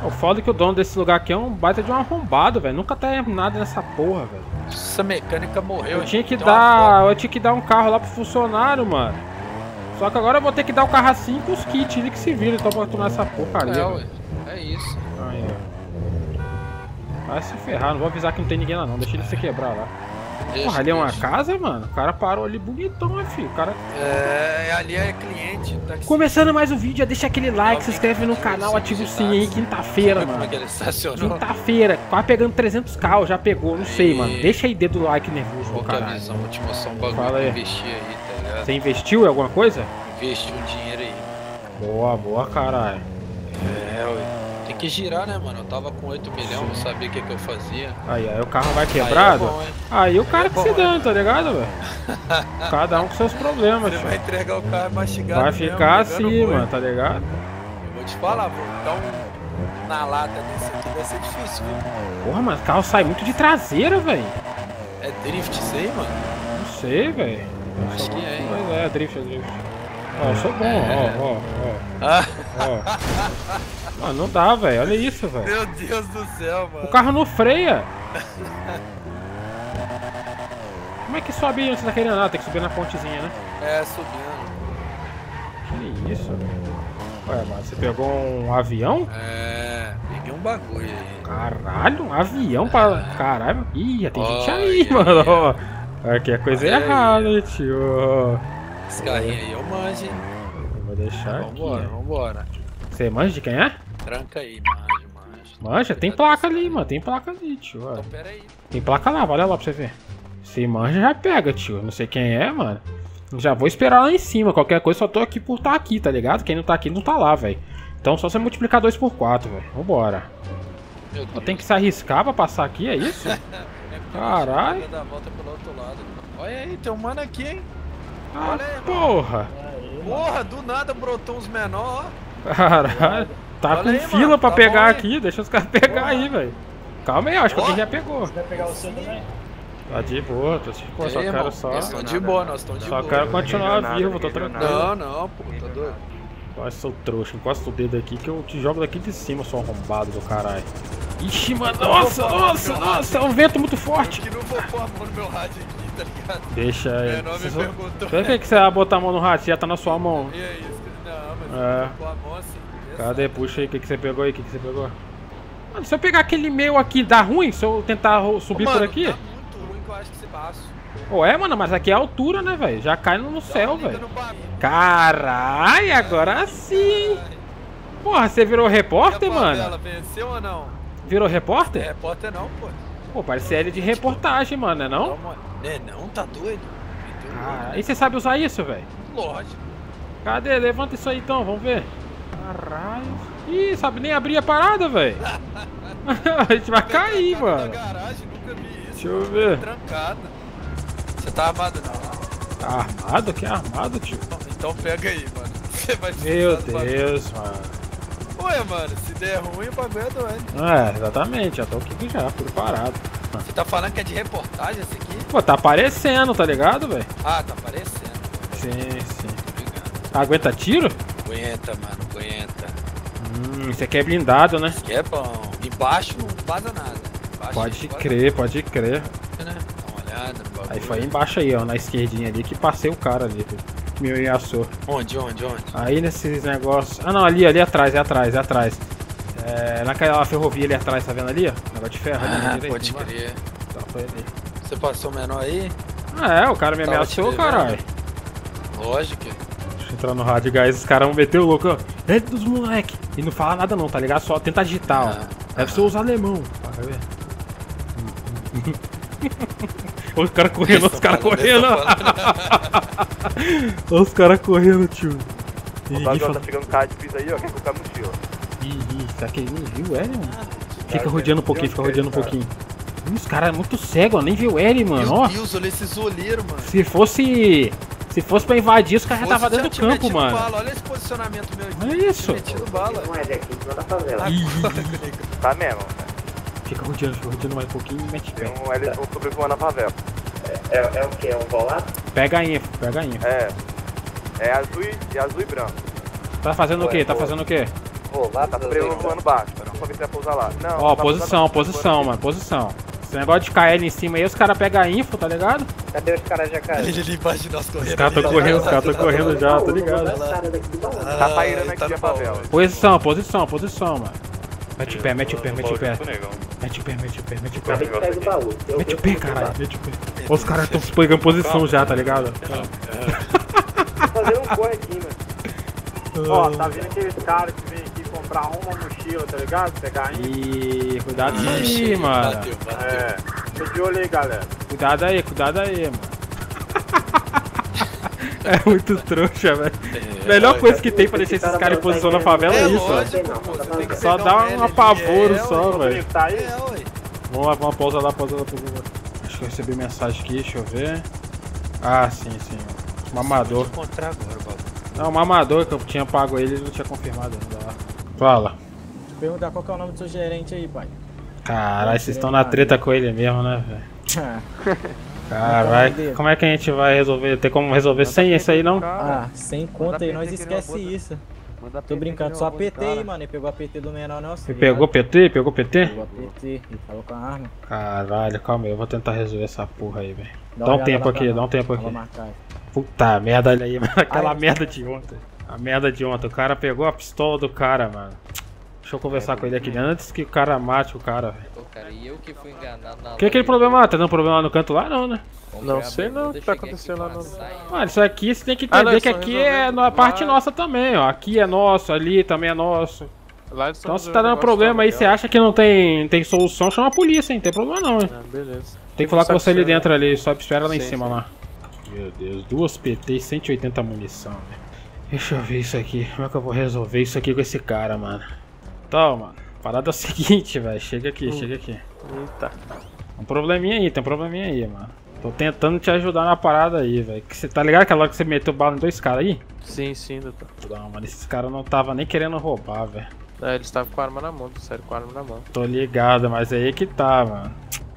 O foda é que o dono desse lugar aqui é um baita de um arrombado, velho. Nunca tá nada nessa porra, velho. Essa mecânica morreu. Eu tinha que dar um carro lá pro funcionário, mano. Só que agora eu vou ter que dar o carro assim com os kits, ele que se vira, então pra tomar essa porcaria. Ué. É isso. Aí, ó. Vai se ferrar, não vou avisar que não tem ninguém lá não, deixa ele se quebrar lá. Porra, ali é uma casa, mano? O cara parou ali bonitão, filho. O cara... ali é cliente. Tá aqui. Começando mais o vídeo, deixa aquele like, se inscreve no canal, ativa o sininho aí, quinta-feira, mano. Como é que ele estacionou? Quinta-feira, quase pegando 300k, já pegou, não sei, mano. Deixa aí dedo do like nervoso, Qual que é a visão? Vou te mostrar um bagulho pra investir aí, tá ligado? Você investiu em alguma coisa? Investi um dinheiro aí. Boa, caralho. Ué. Tem que girar, né, mano? Eu tava com 8 milhões, não sabia o que eu fazia. Aí o carro vai quebrado. Aí o cara que se dando, tá ligado, velho? Cada um com seus problemas, Você vai entregar o carro mastigado. Vai ficar assim, mano, tá ligado? Eu vou te falar, vou dar na lata desse aqui deve ser difícil, viu? Porra, mas o carro sai muito de traseira, velho. É drift isso aí, mano? Não sei, velho. Acho que é, hein? Pois é, drift. Ó, eu sou bom, ó. Mano, não dá, velho. Olha isso, velho. Meu Deus do céu, mano. O carro não freia. Como é que sobe aí? Você tá querendo nada? Tem que subir na pontezinha, né? É, subindo. Que isso? Ué, mas você pegou um avião? Peguei um bagulho aí. Caralho, um avião pra... Caralho. Ih, tem gente aí, mano. Aqui é coisa errada, tio. Esse carrinho aí eu manjo, hein? Eu vou deixar aqui. Vambora. Você manja de quem é? Tranca aí, manjo. Manja? Tem placa ali, mano. Tem placa ali, tio. Então pera aí. Tem placa lá, olha lá pra você ver. Se manja, já pega, tio. Não sei quem é, mano. Já vou esperar lá em cima. Qualquer coisa, só tô aqui por estar aqui, tá ligado? Quem não tá aqui, não tá lá, velho. Então só você multiplicar 2 por 4, velho. Vambora. Tem que se arriscar pra passar aqui, é isso? Caralho. Dar a volta pelo outro lado. Olha aí, tem um mano aqui, hein? Olha aí, porra. Porra, do nada brotou uns menor, ó. Caralho. Tá com fila pra pegar aqui. Deixa os caras pegar aí, velho. Calma aí, acho que alguém já pegou. Você vai pegar o seu também? Tá de boa, tô tipo, só quero só. Nós estamos de boa, nós estamos de boa. Só quero continuar vivo, tô tranquilo. Não, pô, tá doido. Quase sou trouxa, encosta o dedo aqui que eu te jogo daqui de cima, seu arrombado do caralho. Ixi, mano, nossa, é um vento muito forte. Eu que não vou pôr a mão no meu rádio aqui, tá ligado? Deixa aí. Meu nome perguntou. Por que você vai botar a mão no rádio? Já tá na sua mão. E aí, não, mas eu vou pôr a mão assim. Cadê? Puxa aí, o que você pegou aí? O que você pegou? Mano, se eu pegar aquele meu aqui, dá ruim? Se eu tentar subir por aqui? Tá muito ruim que eu acho que você passa. Ué, mano, mas aqui é a altura, né, velho? Já cai no céu, velho. Caralho, agora sim. Porra, você virou repórter, mano? Ela venceu ou não? Virou repórter? É repórter não, pô. Pô, parece série de reportagem, mano, né não? Não, tá doido. E você sabe usar isso, velho? Lógico. Cadê? Levanta isso aí então, vamos ver. Caralho. Ih, sabe nem abrir a parada, velho. A gente vai cair, mano. Garagem, nunca vi isso. Deixa eu ver. Trancada. Você tá armado não? Tá armado? Que armado, tio? Então pega aí, mano. Você vai Meu Deus, mano. Ué, mano, se der ruim o bagulho é doente. Exatamente, já tô aqui já, preparado. Você tá falando que é de reportagem esse aqui? Pô, tá aparecendo, tá ligado, velho? Ah, tá aparecendo. Sim. Aguenta tiro? Aguenta, mano, aguenta. Isso aqui é blindado, né? Isso aqui é bom. Embaixo não vaza nada. Pode crer. Né? Dá uma olhada. Aí foi embaixo aí, ó, na esquerdinha ali, que passei o cara ali, me ameaçou. Onde? Aí nesses negócios... Ah, não, ali atrás. É, naquela ferrovia ali atrás, tá vendo ali, ó? Negócio de ferro ali. Pode crer. Tá, foi ali. Você passou o menor aí? O cara me ameaçou, caralho. Lógico. Deixa eu entrar no rádio, guys, os caras vão meter o louco, ó. É dos moleque. E não fala nada não, tá ligado? Só tenta digitar, ó. Deve ser os alemão. Vai ver. Os caras correndo, Os caras correndo, tio. O Gabriel tá pegando cara de piso aí, ó, quer colocar mochila. Será que ele nem viu o L, mano? Fica rodeando um pouquinho, Os caras é muito cego, ó, nem viu o L, mano, ó. Meu Deus, olha esses olheiros, mano. Se fosse pra invadir, os caras já tava dentro do campo, mano. Bala. Olha esse posicionamento meu aqui. Olha isso. Bala. Não é daqui, não da favela. Tá mesmo, né? Fica rodeando mais um pouquinho e mete pé. Tem um L sobrevoando na favela. É o que? É um volado? Pega a info. É azul e branco. Tá fazendo o quê? Pô, lá tá voando baixo, mano. Só ver se vai pousar lá. Não, Ó, posição, mano, posição. Esse negócio de KL em cima aí, os caras pegam a info, tá ligado? Cadê os caras já caíram? Ele embaixo de nós correndo. Os caras tão correndo, os caras tão correndo já, tá ligado? Tá pairando aqui a favela. Posição, mano. Mete o pé. Mete o pé. Mete o pé. Caralho. Mete o pé. Os caras estão pegando posição já, tá ligado? Fazendo um corre aqui, mano. Ó, tá vindo aqueles caras que vêm aqui comprar uma mochila, tá ligado? Pegar aí. Ih, cuidado aí, mano. Bateu. Tô de olho aí, galera. Cuidado aí, mano. É muito trouxa, velho. Melhor coisa que tem pra deixar esses caras em posição na favela é isso, velho. Só dá um apavoro só, velho. Tá aí? Vamos lá, vamos pausa lá. Acho que eu recebi mensagem aqui, deixa eu ver. Ah, sim. Mamador. Encontrar agora, Bob. Não, o mamador que eu tinha pago ele não tinha confirmado ainda lá. Fala. Perguntar qual que é o nome do seu gerente aí, pai. Caralho, vocês estão na treta com ele mesmo, né, velho? Caralho, como é que a gente vai resolver? Tem como resolver sem isso aí, não? Ah, sem conta aí, nós esquece isso. Tô brincando, só PT aí, mano. Ele pegou a PT do menor nosso. Ele pegou PT? Pegou a PT, ele falou com a arma. Caralho, calma aí, eu vou tentar resolver essa porra aí, velho. Dá um tempo aqui. Puta merda, olha aí, mano. Aquela merda de ontem. A merda de ontem. O cara pegou a pistola do cara, mano. Deixa eu conversar com ele aqui antes que o cara mate o cara, velho. Pô, cara, e eu que fui enganado na. Que aquele problema lá? Tá dando problema lá no canto lá, não, né? Não sei não o que tá acontecendo lá não. Mano, isso aqui você tem que entender que aqui é a parte nossa também, ó. Aqui é nosso, ali também é nosso. Então se tá dando problema aí, você acha que não tem solução, chama a polícia, hein? Não tem problema não, hein? Beleza. Tem que falar com você ali dentro ali, só espera lá em cima lá. Meu Deus, 2 PT e 180 munição, velho. Deixa eu ver isso aqui, como é que eu vou resolver isso aqui com esse cara, mano? Então, mano, a parada é o seguinte, velho, chega aqui. Eita. Tem um probleminha aí, mano. Tô tentando te ajudar na parada aí, velho. Você tá ligado aquela hora que você meteu bala em 2 caras aí? Sim, doutor. Não, mano, esses caras não tava nem querendo roubar, velho. Eles estavam com a arma na mão, sério, com a arma na mão. Tô ligado, mas aí que tá, mano.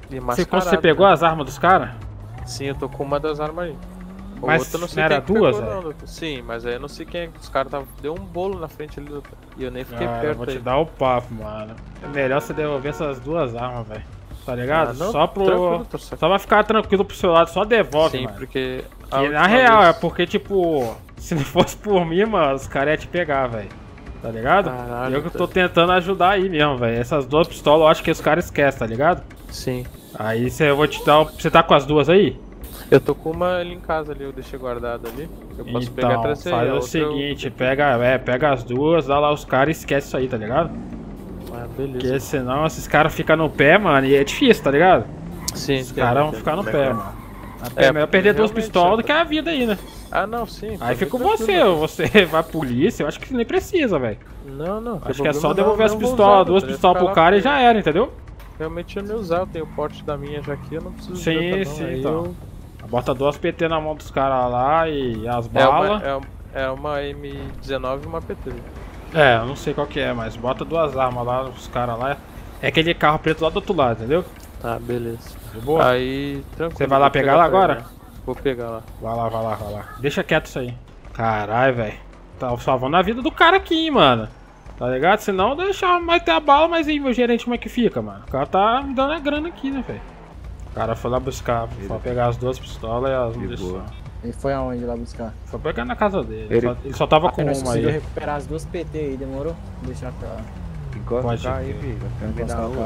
Você Você pegou as armas dos caras? Sim, eu tô com uma das armas aí. Mas outra, eu não sei não era quem duas, pegou, velho? não, doutor. Sim, mas aí eu não sei quem é. Os caras deu um bolo na frente ali, doutor. E eu nem fiquei Eu perto vou te aí. dar o papo, mano. É melhor você devolver essas 2 armas, velho. Tá ligado? Não, Só pra ficar tranquilo pro seu lado, só devolve, Sim, mano. porque... Que na real, é porque, tipo, se não fosse por mim, mano, os caras iam te pegar, velho. Tá ligado? Caralho, Eu que tô tentando ajudar aí mesmo, velho. Essas 2 pistolas eu acho que os caras esquecem, tá ligado? Sim. Aí eu vou te dar. Você tá com as 2 aí? Eu tô com uma ali em casa ali, eu deixei guardada ali. Eu posso pegar Então, pra você. faz o seguinte, pega as 2, dá lá os caras e esquece isso aí, tá ligado? Ah, beleza. Porque senão esses caras ficam no pé, mano, e é difícil, tá ligado? Sim, Os caras vão ficar no pé, mano. É melhor perder 2 pistolas do que a vida aí, né? Ah, não, sim. Aí fica com tranquilo. você vai pra polícia, eu acho que nem precisa, velho. Não. Acho que é só devolver as pistolas, 2 pistolas pro cara e já era, entendeu? Realmente eu nem usar, eu tenho o porte da minha já aqui, eu não preciso Sim, de outra, não. Aí então. Bota 2 PT na mão dos caras lá e as balas. É uma M19 e uma PT. É, eu não sei qual que é, mas bota 2 armas lá, os caras lá. É aquele carro preto lá do outro lado, entendeu? Tá, beleza. De boa? Aí, tranquilo. Você vai lá pegar lá agora? Vou pegar lá. Vai lá. Deixa quieto isso aí. Caralho, velho. Tá salvando a vida do cara aqui, hein, mano. Tá ligado? Senão deixa mais ter a bala, mas aí meu gerente como é que fica, mano? O cara tá me dando a grana aqui, né, velho? O cara foi lá buscar, foi pegar as 2 pistolas e as munições. Ele foi aonde lá buscar? Foi pegar na casa dele. Ele só tava com nós uma conseguimos aí. recuperar as 2 PT aí, demorou? Deixar pra lá. Pode aí, ir. filho. Encostar o carro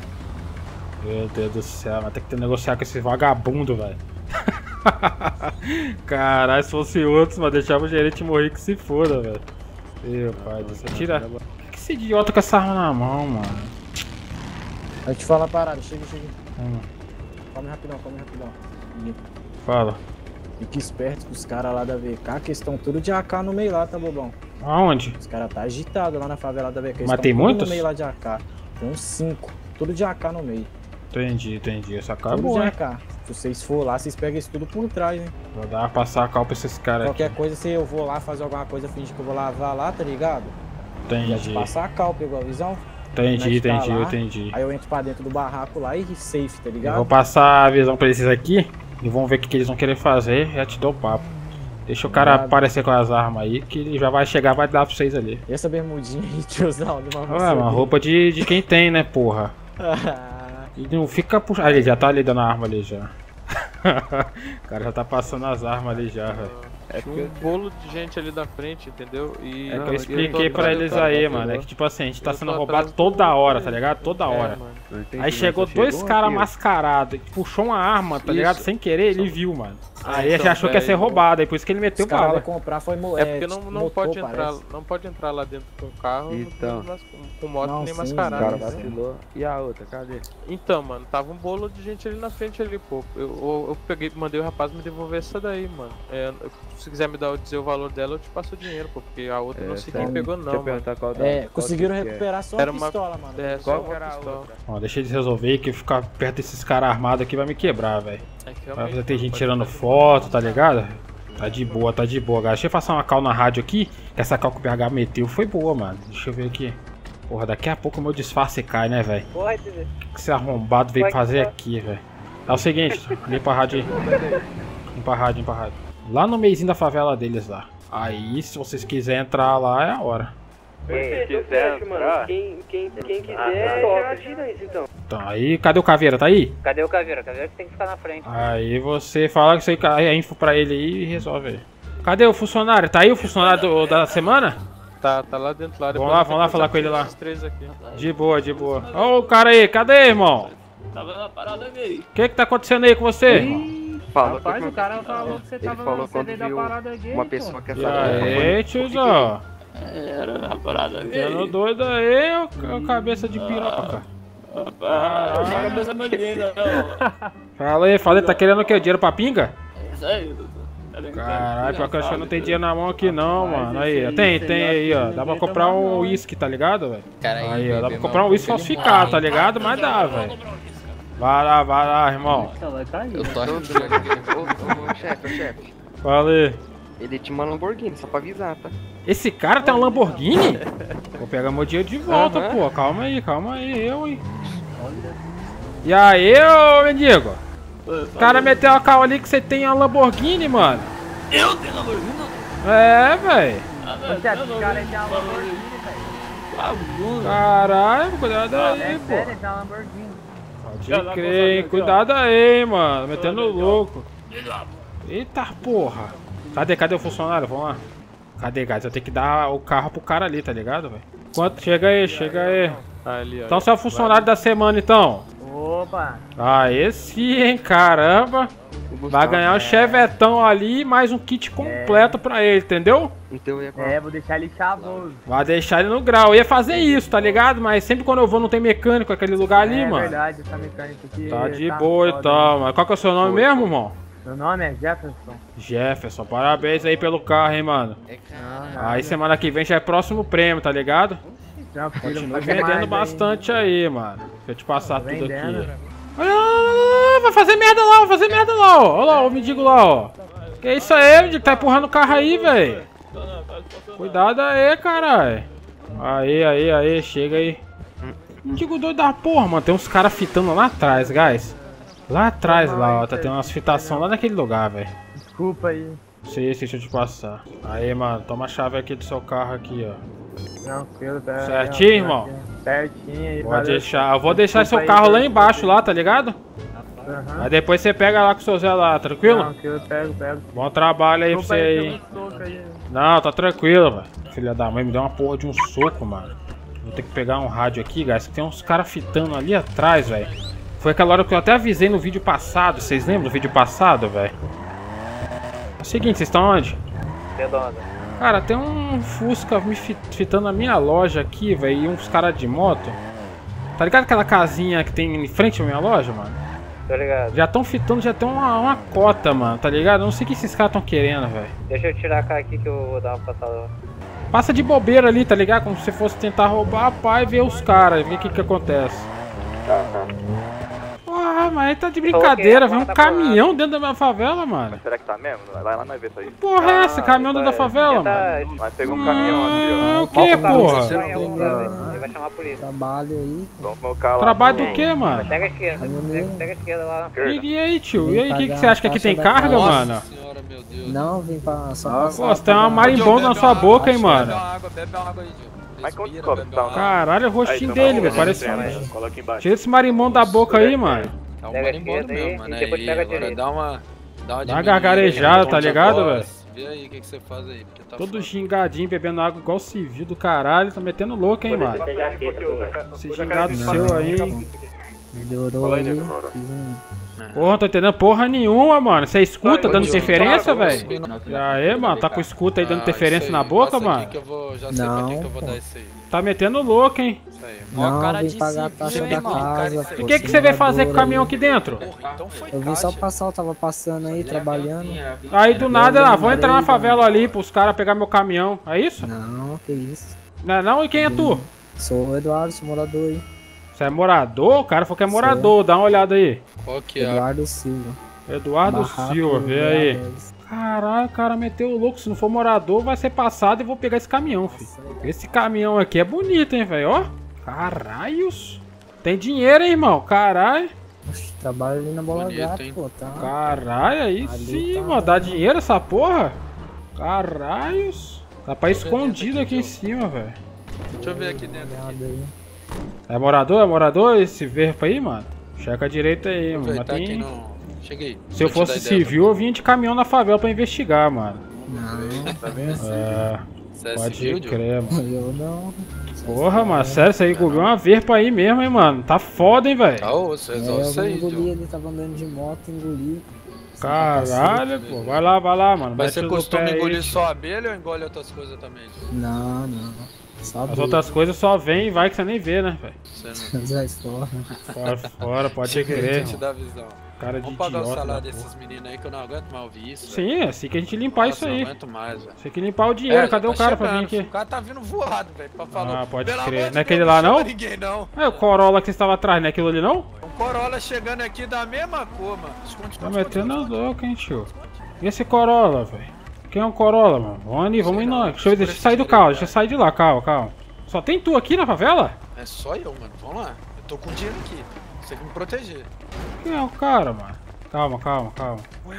aqui. Meu Deus do céu, vai ter que negociar com esse vagabundo, velho. Caralho, se fosse outros, mas deixava o gerente morrer que se foda, velho. Meu pai do céu. Tira. Por que esse idiota com essa arma na mão, mano? Aí eu te falo a parada, chega. Come rapidão. Fala. Fique esperto com os caras lá da VK, que estão tudo de AK no meio lá, tá, bobão? Aonde? Os caras tá agitados lá na favela da VK. Mas tem muitos? no meio lá de AK. Tem uns 5. Tudo de AK no meio. Entendi. Essa cara é Tudo boa, de hein? AK. Se vocês for lá, vocês pegam isso tudo por trás, né? Vou dar passar a cal pra esses caras aqui. Qualquer coisa, se eu vou lá fazer alguma coisa, fingir que eu vou lavar lá, tá ligado? Já te Entendi. passar a cal, pegou a visão? Nós tá lá, Entendi. Aí eu entro pra dentro do barraco lá e safe, tá Eu ligado? vou passar a visão pra esses aqui e vamos ver o que eles vão querer fazer e já te dou o papo. Deixa o cara aparecer com as armas aí, que ele já vai chegar, vai dar pra vocês ali. E essa bermudinha aí, tiozão? Ué, uma roupa de quem tem, né, porra? E não fica puxando. Ah, ele já tá ali dando a arma ali já. O cara já tá passando as armas ali já, velho. É um bolo de gente ali da frente, entendeu? E É que eu expliquei pra eles aí, mano. É que tipo assim, a gente tá sendo roubado toda hora, tá ligado? Toda hora. Aí chegou dois caras mascarados, puxou uma arma, tá ligado? Sem querer, ele viu, mano. Aí ele achou que ia ser roubado, aí por isso que ele meteu bala. Comprar foi É porque não pode entrar, não pode entrar lá dentro com carro com moto nem mascarado. O cara vacilou. E a outra, cadê? Então, mano, tava um bolo de gente ali na frente ali, pô. Eu peguei, mandei o rapaz me devolver essa daí, mano. Se quiser me dizer o valor dela, eu te passo o dinheiro, pô, porque a outra não sei quem pegou não, mano. Conseguiram recuperar só a pistola, mano. Qual que era a outra? Ó, deixa eles resolver que ficar perto desses caras armados aqui vai me quebrar, velho. Vai ter gente tirando foto, tá ligado? Tá de boa, galera. Deixa eu passar uma call na rádio aqui, que essa call que o BH meteu foi boa, mano. Deixa eu ver aqui. Porra, daqui a pouco o meu disfarce cai, né, velho? O que esse arrombado veio fazer aqui, velho? É o seguinte, limpa a rádio aí. Limpa a rádio. Lá no meizinho da favela deles lá. Aí, se vocês quiserem entrar lá, é a hora. Se quiser entrar... Quem quiser, já agira isso, então. Então, aí, cadê o Caveira? Tá aí? Cadê o Caveira? O Caveira que tem que ficar na frente. Aí você fala que você a info pra ele aí e resolve aí. Cadê o funcionário? Tá aí o funcionário da semana? Tá lá dentro lá. Vamos lá falar com ele lá. De boa. Ô, o cara aí, cadê, irmão? Tava na parada gay. O que tá acontecendo aí com você, irmão? Rapaz, o cara falou que você tava na CD da parada gay. Uma pessoa que E aí, tiozão? Era na parada gay. Tendo doido aí, ô cabeça de piroca. Rapaz, não cabeça mais ninguém não. Fala aí, tá querendo o quê? Dinheiro pra pinga? É isso aí, doutor. Caralho, pior que eu acho que não tem dinheiro na mão aqui não, mano. Aí, tem aí, ó. Dá pra comprar um uísque, tá ligado, velho? Aí, ó, dá pra comprar um uísque falsificado, tá ligado? Mas dá, velho. Vai lá, irmão. Eu tô achando Ô, chefe. Fala aí. Ele tinha uma Lamborghini, só pra avisar, tá? Esse cara tem um Lamborghini? Vou pegar meu dinheiro de volta, pô. Calma aí, eu, hein. E aí, ô mendigo? O cara meteu a cal ali que você tem uma Lamborghini, mano. Eu tenho Lamborghini? É, velho. Esse cara aí tem uma Lamborghini, velho. Caralho, cuidado aí, pô. Sério, tem uma Lamborghini. Pode crer, hein. Cuidado aí, mano. Metendo louco. Eita porra. Cadê o funcionário? Vamos lá. Cadê, guys? Eu tenho que dar o carro pro cara ali, tá ligado, velho? Quanto? Chega aí. Ali, Então você é o funcionário da semana, então. Opa. Aí sim, hein, caramba. Vai ganhar o chevetão ali e mais um kit completo pra ele, entendeu? Então eu vou deixar ele chavoso. Vai deixar ele no grau. Eu ia fazer isso, tá ligado? Mas sempre quando eu vou não tem mecânico naquele lugar ali, mano. É verdade, essa mecânica aqui. Tá de boa então, mas qual que é o seu nome mesmo, irmão? Meu nome é Jefferson. Jefferson, parabéns aí pelo carro, hein, mano. Aí semana que vem já é próximo prêmio, tá ligado? Continua vendendo bastante aí, mano. Deixa eu te passar tudo aqui. Olha, vai fazer merda lá, ó. Olha lá, o mendigo lá, ó. Que isso aí, mendigo? Tá empurrando o carro aí, velho. Cuidado aí, caralho. Aí, chega aí. Mendigo doido da porra, mano. Tem uns caras fitando lá atrás, guys. Lá atrás, lá, ó. Tá tendo umas fitação lá naquele lugar, velho. Desculpa aí. Sim, deixa eu te passar. Aí, mano, toma a chave aqui do seu carro aqui, ó. Tranquilo, tá? Certinho, irmão? Certinho aí, Pode deixar. Eu vou deixar seu carro lá embaixo, lá, tá ligado? Aí depois você pega lá com o seu Zé lá, tranquilo? Tranquilo, pego. Bom trabalho aí pra você aí. Não, tá tranquilo, velho. Filha da mãe, me deu uma porra de um soco, mano. Vou ter que pegar um rádio aqui, guys. Tem uns caras fitando ali atrás, velho. Foi aquela hora que eu até avisei no vídeo passado. Vocês lembram do vídeo passado, velho? É o seguinte, vocês estão onde? Redonda. Cara, tem um Fusca me fitando na minha loja aqui, velho, e uns caras de moto. Tá ligado aquela casinha que tem em frente à minha loja, mano? Tô ligado. Já estão fitando, já tem uma cota, mano, tá ligado? Eu não sei o que esses caras estão querendo, velho. Deixa eu tirar a cara aqui que eu vou dar uma passada. Passa de bobeira ali, tá ligado? Como se fosse tentar roubar a pá e ver os caras, ver o que acontece. Ah, mas aí tá de brincadeira, vem um caminhão dentro da minha favela, mano. Será que tá mesmo? Vai lá nós ver isso aí. Porra é essa? Caminhão dentro da favela, mano? Nós pegamos um caminhão aqui, ó. O que, porra? Ele vai chamar a polícia. Trabalho aí. Vamos colocar lá. Trabalho do que, mano? Pega a esquerda. Pega a esquerda lá. E aí, tio? E aí, o que você acha que aqui tem carga, mano? meu Deus. Não, vim pra só passar. Pô, você tem uma marimbondo na sua boca, hein, mano. Bebe uma água aí, Diogo. Mas quantos copos tá? Caralho, é o rostinho dele, velho. Parece. Coloca embaixo. Tira esse marimbondo da boca aí, mano. É um marimbondo mesmo, mano. Aí, agora dá uma Dá uma gargarejada, tá ligado, velho? Vê aí o que você faz aí. Porque tá Todo gingadinho, bebendo água igual civil do caralho. Tá metendo louco, hein, mano. Esse gingado seu aí. Melhorou aí. Porra, não tô entendendo porra nenhuma, mano. Você escuta dando interferência, velho? E aí, mano, tá com escuta aí dando interferência na boca, mano? Já sei pra quem que eu vou dar isso aí. Tá metendo louco, hein? Isso aí. Não, vim pagar a taxa da casa. E o que você veio fazer com o caminhão aqui dentro? Eu vim só passar, eu tava passando aí, trabalhando. Aí do nada, vou entrar na favela ali pros caras pegar meu caminhão. É isso? Não, que isso. Não é não? E quem é tu? Sou o Eduardo, sou morador aí. Você é morador? O cara falou que é morador, dá uma olhada aí. Qual que é? Eduardo Silva. Eduardo Barraco Silva, vê aí. Vereadores. Caralho, o cara meteu o louco. Se não for morador, vai ser passado e vou pegar esse caminhão, filho. Esse caminhão aqui é bonito, hein, velho? Ó. Caralhos. Tem dinheiro, hein, irmão? Caralho. Trabalho ali na Bola Bonito, Gato, hein? pô, tá? Caralho, aí Ali sim, tá, mano. Dá dinheiro essa porra? Caralhos. Tá pra escondido aqui em cima, velho. Deixa eu ver aqui dentro. Olhada aí. É morador? É morador esse verbo aí, mano? Checa direito aí, mano. Mas Aproveitar que tem... não... Cheguei. Se eu fosse civil, eu vinha de caminhão na favela pra investigar, mano. Não, Tá vendo? É, Você é pode civil, Diogo? crer, mano. eu não. Porra, mano, sério, isso aí engoliu uma verpa aí mesmo, hein, mano. Tá foda, hein, velho. Tá osso, resolve isso Eu aí, engoli, Diogo. ele tava andando de moto, engoli. Caralho, pô. Vai lá, mano. Mas Mete você o costuma pé aí, engolir tio. só abelha ou engole outras coisas também, Diogo? Não, não. Só As abelha. outras coisas só vem e vai que você nem vê, né, velho? Você não... Sai fora. Fora, pode Chega aí, crer. deixa eu te mano. dar a visão. Cara de Vamos pagar o idiota. salário da desses porra. meninos aí que eu não aguento mais ouvir isso. Sim, é assim que a gente limpar Nossa, isso eu aí. não aguento mais, velho. Tem que limpar o dinheiro. É, Cadê já o cara pra vir chegando, aqui? O cara tá vindo voado, velho, pra falar. Ah, pode Pelo crer. amor de Não é aquele Deus, lá, chama não? ninguém, não. É o Corolla que você estava atrás, não é aquilo ali, não? Um Corolla chegando aqui da mesma cor, mano. Esconde, Tá metendo a louca, hein, tio. E esse Corolla, velho? Quem é um Corolla, mano? Vamos ali, vamos ir nós. Deixa eu sair do carro, deixa eu sair de lá, calma. Só tem tu aqui na favela? É só eu, mano. Vamos lá. Eu tô com dinheiro aqui. Você tem que me proteger. Quem é o cara, mano? Calma. Ué.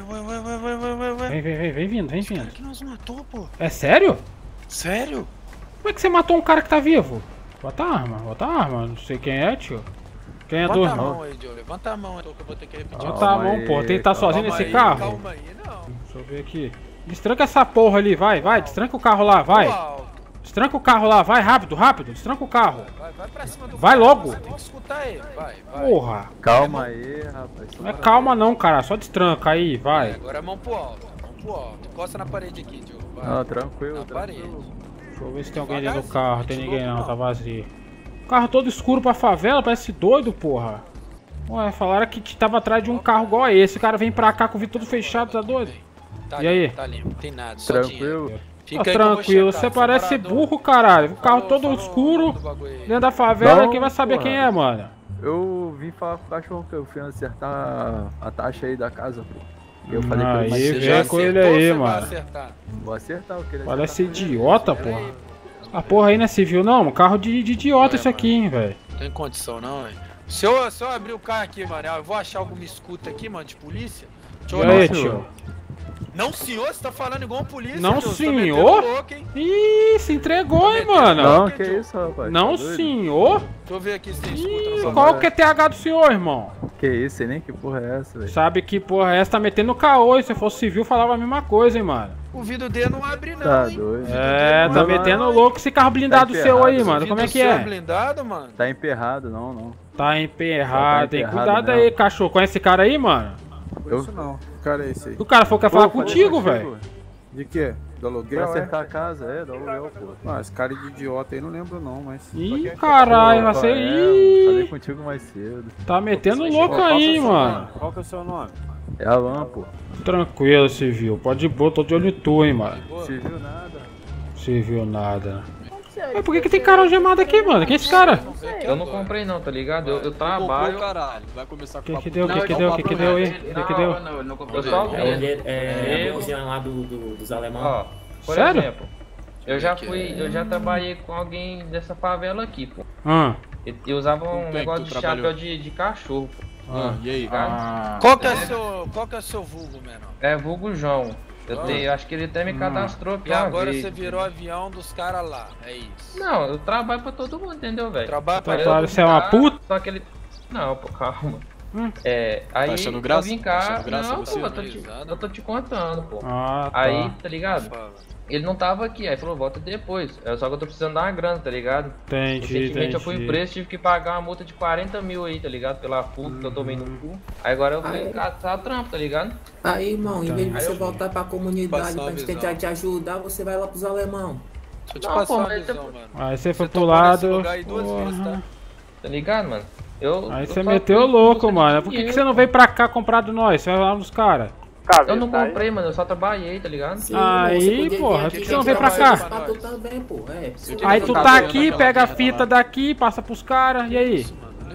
Vem vindo. Cara que nós matou, pô. É sério? Sério? Como é que você matou um cara que tá vivo? Bota a arma. Não sei quem é, tio. Quem é Levanta a dois, mão não? aí, Joe. Levanta a mão aí, que eu vou ter que repetir. Bota a mão, porra. Tem que tá sozinho nesse carro? Calma aí, não. Deixa eu ver aqui. Destranca essa porra ali, vai. Destranca o carro lá, vai. Uau. Destranca o carro lá, vai, rápido. Destranca o carro. Vai pra cima do Vai cara, logo. Você tem que escutar ele. Vai. Porra. Calma aí, rapaz. Não é calma não, cara. Só destranca aí, É, vai. agora é mão pro alto. Encosta na parede aqui, Joe. Vai. Não, tranquilo, Na parede. Deixa eu ver se tem alguém dentro do carro. Tem ninguém não, tá vazio. Carro todo escuro pra favela, parece doido, porra. Ué, falaram que tava atrás de um carro igual a esse. O cara vem pra cá com o vidro todo fechado, tá doido? Tá E limpo, aí? Tá limpo, tem nada, só dinheiro. Tranquilo. Fica Ó, aí que eu vou tranquilo, checar, você parece separador. burro, caralho. O carro todo Falou escuro, do bagulho aí. dentro da favela, Não, quem vai saber porra. quem é, mano? Eu vim falar com o cachorro que eu fui acertar a taxa aí da casa, pô. E eu falei pra Aí, ele, Você vê já com ele acertou aí, ou você vai mano. acertar? vou acertar, eu queria Parece acertar. idiota, porra. A porra aí não é civil não, um carro de idiota isso aqui, hein, velho. Não tem condição não, velho. Se eu abrir o carro aqui, mano, eu vou achar alguma escuta aqui, mano, de polícia. Deixa eu E olhar. aí, tio? Não, senhor, você tá falando igual um polícia, Não, tio, você senhor? tá metendo louco, hein? Ih, se entregou, hein, mano. Não, que isso, rapaz. Não, tá doido? senhor. Deixa eu ver aqui se tem escuta no Ih, seu qual carro. o QTH do senhor, irmão? Que isso, sei nem que porra é essa, velho. Sabe que porra é essa? Tá metendo caô. E se fosse civil, falava a mesma coisa, hein, mano. O vidro dele não abre não, Tá hein? doido. É, tá Não, metendo não, louco esse carro blindado Tá seu aí, emperrado, mano. O Como é vidro que seu é? blindado, mano? Tá emperrado, não. Tá emperrado, tem emperrado cuidado mesmo. aí, cachorro. Conhece esse cara aí, mano? Isso não. Que cara é esse aí? O cara falou que quer falar Pô, falei contigo, contigo, velho. De quê? Do Pra aluguel, é? acertar a casa, do aluguel, pô. Ah, esse cara de idiota aí não lembro não, mas... Ih, caralho, Pô, você. falei Ih, contigo mais cedo. tá metendo louco aí, mano. Qual que é o seu nome? É Alan, pô. Tranquilo, civil. Pode ir, tô de olho em tu, hein, mano. Você viu nada? Civil nada. Mas por que tem cara algemado aqui, mano? Quem é esse cara? Eu não comprei não, tá ligado? Eu trabalho. Vai começar com Que deu aí? Que deu? Eu só vi. É a cozinha lá dos alemães. Ó, por Sério? exemplo, eu já trabalhei com alguém dessa favela aqui, pô. Eu usava um negócio de chapéu de cachorro, pô. E aí? Ligado? Qual que é o seu vulgo, menor? É vulgo João. Eu acho que ele até me cadastrou aqui. E agora você virou avião dos caras lá, é isso. Não, eu trabalho pra todo mundo, entendeu, velho? Trabalho pra todo mundo. Você é uma puta? Só que ele... Não, pô, calma. Aí achando graça? eu vim cá... Graça Não, pô, eu tô te contando, pô. Ah, tá. Aí, tá ligado? Ele não tava aqui, aí falou, volta depois. Só que eu tô precisando dar uma grana, tá ligado? Recentemente eu fui preso, tive que pagar uma multa de 40 mil aí, tá ligado? Pela fuga que eu tomei no cu. Aí agora eu fui caçar trampo, tá ligado? Aí, irmão, em vez de você voltar pra comunidade pra gente tentar te ajudar, você vai lá pros alemão. Deixa eu te passar uma visão, mano. Aí você foi pro lado. Tá ligado, mano? Aí você meteu o louco, mano. Por que você não veio pra cá comprar de nós? Você vai lá nos caras. Eu não comprei, mano, eu só trabalhei, tá ligado? Sim, aí, porra, por que você não veio pra cá? Aí tu tá aqui, pega a fita daqui, passa pros caras, e aí?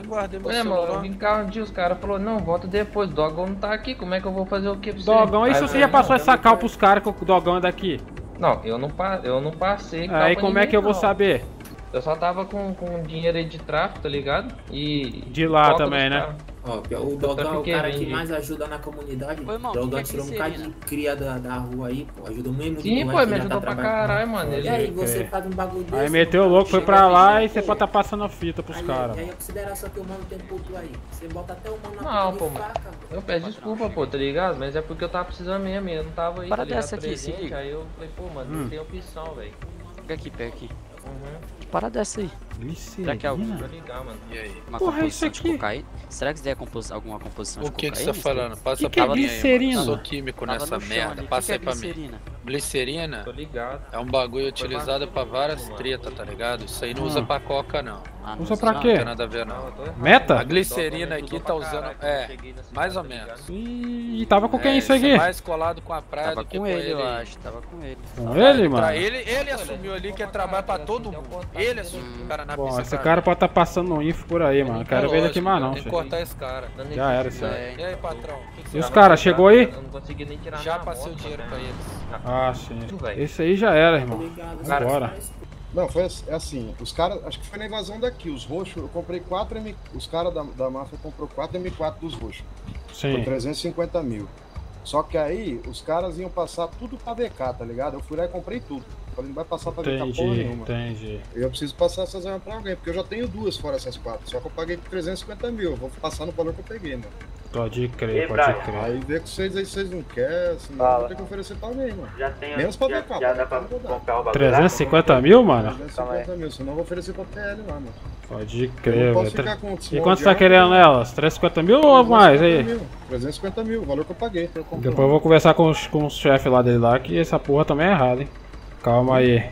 Mano, eu vim cá um dia, os caras falaram, não, volta depois, o Dogão não tá aqui, como é que eu vou fazer o que pra você? Dogão, e se você já passou essa cal pros caras que o Dogão é daqui? Não, eu não passei. Aí como é que eu vou saber? Eu só tava com dinheiro aí de tráfico, tá ligado? E... De lá também, né? Ó, o Dogão é o cara que mais ajuda na comunidade. O Dogão tirou um bocado de cria da rua aí, pô. Ajudou muito. Sim, pô, me ajudou pra caralho, mano. E aí, você faz um bagulho desse. Aí meteu o louco, foi pra lá e você pode tá passando a fita pros caras. Aí a consideração que o mano tem por tu aí. Você bota até o mano na não, pô, eu peço desculpa, pô, tá ligado? Mas é porque eu tava precisando mesmo, eu não tava aí, tá ligado? Dessa aqui, se liga. Aí eu falei, pô, mano, não tem opção, velho. Pega aqui. Que parada é essa aí? Será que é alguma? E aí? Uma composição de cocaína? Será que isso daí é alguma composição de cocaína? O que você tá falando? Passa pra mim aí, eu sou químico nessa merda, passa aí pra mim. Glicerina? Tô ligado. É um bagulho utilizado pra várias tretas, tá ligado? Isso aí não usa pra coca, não. Usa pra quê? Não tem nada a ver, não. Meta? A glicerina aqui tá usando... mais ou menos. E tava com quem isso aqui? Mais colado com a praia do que com ele, eu acho. Tava com ele. Com ele, mano? Ele assumiu ali que é trabalho pra todo mundo. Ele assumiu o cara na pista. Bom, esse cara pode tá passando um info por aí, mano. Não quero ver ele aqui mais, não. Tem que cortar esse cara. Já era, isso aí. E aí, patrão? E os caras, chegou aí? Eu não consegui nem tirar. Já passei o dinheiro pra eles. Ah, sim. Esse aí já era, irmão. Vambora. Não, foi assim, os caras, acho que foi na invasão daqui, os roxos, eu comprei 4 M... Os caras da máfia comprou 4 M4 dos roxos. Sim. Por 350 mil. Só que aí, os caras iam passar tudo pra VK, tá ligado? Eu fui lá e comprei tudo. Falei, não vai passar pra VK porra nenhuma. Entendi. Eu preciso passar essas armas pra alguém, porque eu já tenho 2 fora essas 4. Só que eu paguei 350 mil, eu vou passar no valor que eu peguei, mano. Pode crer, pode crer. Aí vê com vocês aí, vocês não querem, senão eu vou ter que oferecer pra alguém, mano. Já tem, menos pra VK, já dá pra comprar o bagulho. 350 mil, mano? 350 mil, senão eu vou oferecer pra PL lá, mano. Pode crer, velho. E quanto você tá querendo nelas? 350 mil ou mais aí? 350 mil, o valor que eu paguei. Depois eu vou conversar com os chefes lá dele lá, que essa porra também é errada, hein. Calma aí.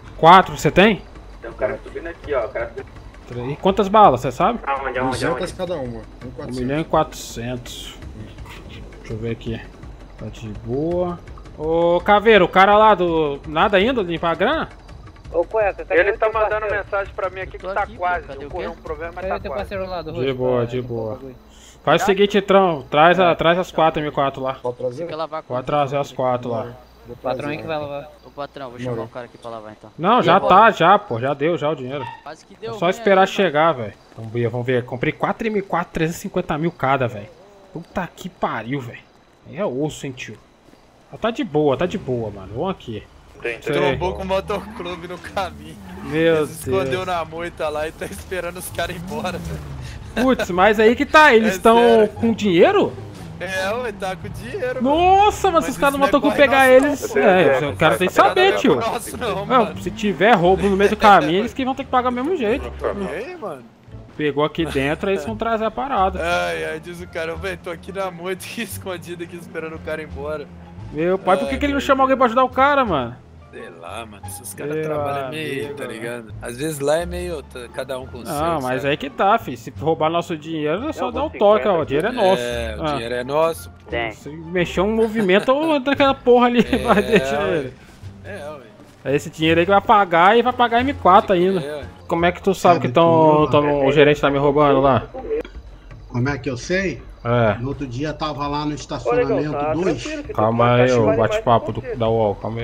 4 você tem? Tem um cara subindo aqui, ó. E quantas balas, você sabe? 200 cada uma. 1.400.000. Deixa eu ver aqui. Tá de boa. Ô, Caveiro, o cara lá do... Nada ainda, limpar a grana? Ô, Cueca, ele tá mandando mensagem pra mim aqui que tá quase. Ocorreu um problema, mas tá quase. De boa, de boa. Faz o seguinte, então. Traz as 4 M4 lá. Pode trazer? Pode trazer as 4 lá. O patrão aí que vai lavar. Ô patrão, vou chamar o cara aqui pra lavar então. Não, já tá, já, pô. Já deu já o dinheiro. Quase que deu. É só esperar chegar, velho. Vamos ver. Comprei 4 M4, 350 mil cada, velho. Puta que pariu, velho. Aí é osso, hein, tio. Tá de boa, mano. Vamos aqui. Trombou com o motoclube no caminho. Meu Deus. Escondeu na moita lá e tá esperando os caras ir embora. Putz, mas aí que tá. Eles estão com dinheiro? Ué, tá com dinheiro. Nossa, mas se os caras não motoclube pegar eles. O cara tem que saber, tio. Se tiver roubo no meio do caminho, eles que vão ter que pagar do mesmo jeito. Ei, mano. Pegou aqui dentro, aí eles vão trazer a parada. Ai, diz o cara, velho, tô aqui na moita, escondido aqui esperando o cara ir embora. Meu pai, por que ele não chama alguém pra ajudar o cara, mano? Sei lá, mano, esses caras trabalham meio, tá ligado? Às vezes lá é meio, cada um com o seu. Não, mas aí que tá, filho. Se roubar nosso dinheiro, é só dar o toque, ó. O dinheiro é nosso. O dinheiro é nosso, pô. Se mexer um movimento, eu entro naquela porra ali, vai deixar ele. Ué. É esse dinheiro aí que vai pagar e vai pagar M4 ainda. Como é que tu sabe que o gerente tá me roubando lá? Como é que eu sei? No outro dia tava lá no estacionamento 2. Calma aí, o bate-papo da UOL, calma aí.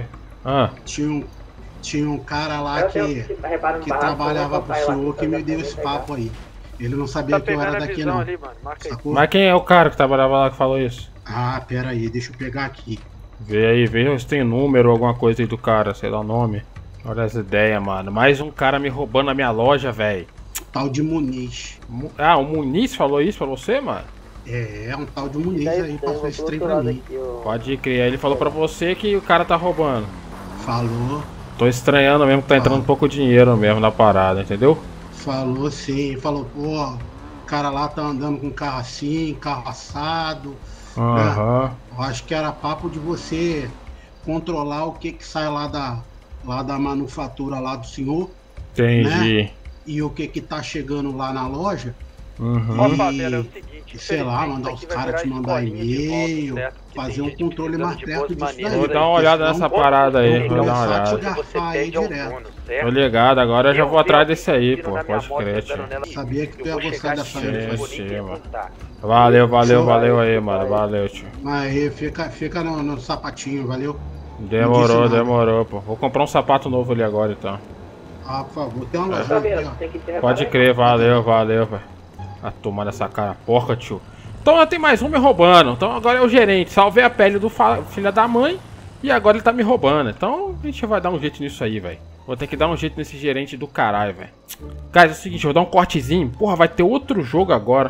Tinha um cara lá que trabalhava pro senhor que me deu esse papo aí. Ele não sabia que eu era daqui não. Mas quem é o cara que trabalhava lá que falou isso? Ah, pera aí, deixa eu pegar aqui. Vê se tem número, alguma coisa aí do cara, sei lá o nome. Olha as ideias, mano. Mais um cara me roubando a minha loja, velho. Tal de Muniz. Ah, o Muniz falou isso pra você, mano? É um tal de Muniz aí, passou esse trem pra mim. Pode crer, ele falou pra você que o cara tá roubando. Falou. Tô estranhando mesmo que tá entrando pouco dinheiro mesmo na parada, entendeu? Falou sim, falou, pô, o cara lá tá andando com carro assim, carro assado. Aham. Né? Eu acho que era papo de você controlar o que sai lá da manufatura lá do senhor. Entendi. Né? E o que tá chegando lá na loja. Uhum. E, sei lá, mandar os caras te mandar e-mail, fazer um controle mais perto disso daí. Vou dar uma olhada nessa parada aí, vou dar uma olhada. Tô ligado, agora eu já vou atrás desse aí, pô, pode crer, tio. Sabia que tu ia gostar dessa aí, mano. Valeu aí, mano, valeu, tio. Mas aí, fica no sapatinho, valeu? Demorou, pô. Vou comprar um sapato novo ali agora, então. Ah, por favor, tem uma loja aqui, ó. Pode crer, valeu, velho. A tomar dessa cara porca, tio. Então tem mais um me roubando. Então agora é o gerente. Salvei a pele do filho da mãe. E agora ele tá me roubando. Então a gente vai dar um jeito nisso aí, velho. Vou ter que dar um jeito nesse gerente do caralho, velho. Guys, é o seguinte, eu vou dar um cortezinho. Porra, vai ter outro jogo agora.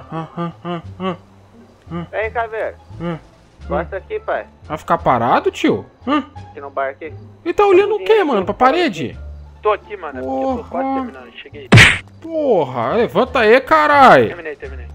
Vem, Caveira. Gosta aqui, pai. Vai ficar parado, tio? Aqui no bar aqui. Ele tá olhando o que, mano? Pra parede? Tô aqui, mano. Eu tô quase terminando. Cheguei. Porra, levanta aí, caralho. Terminei.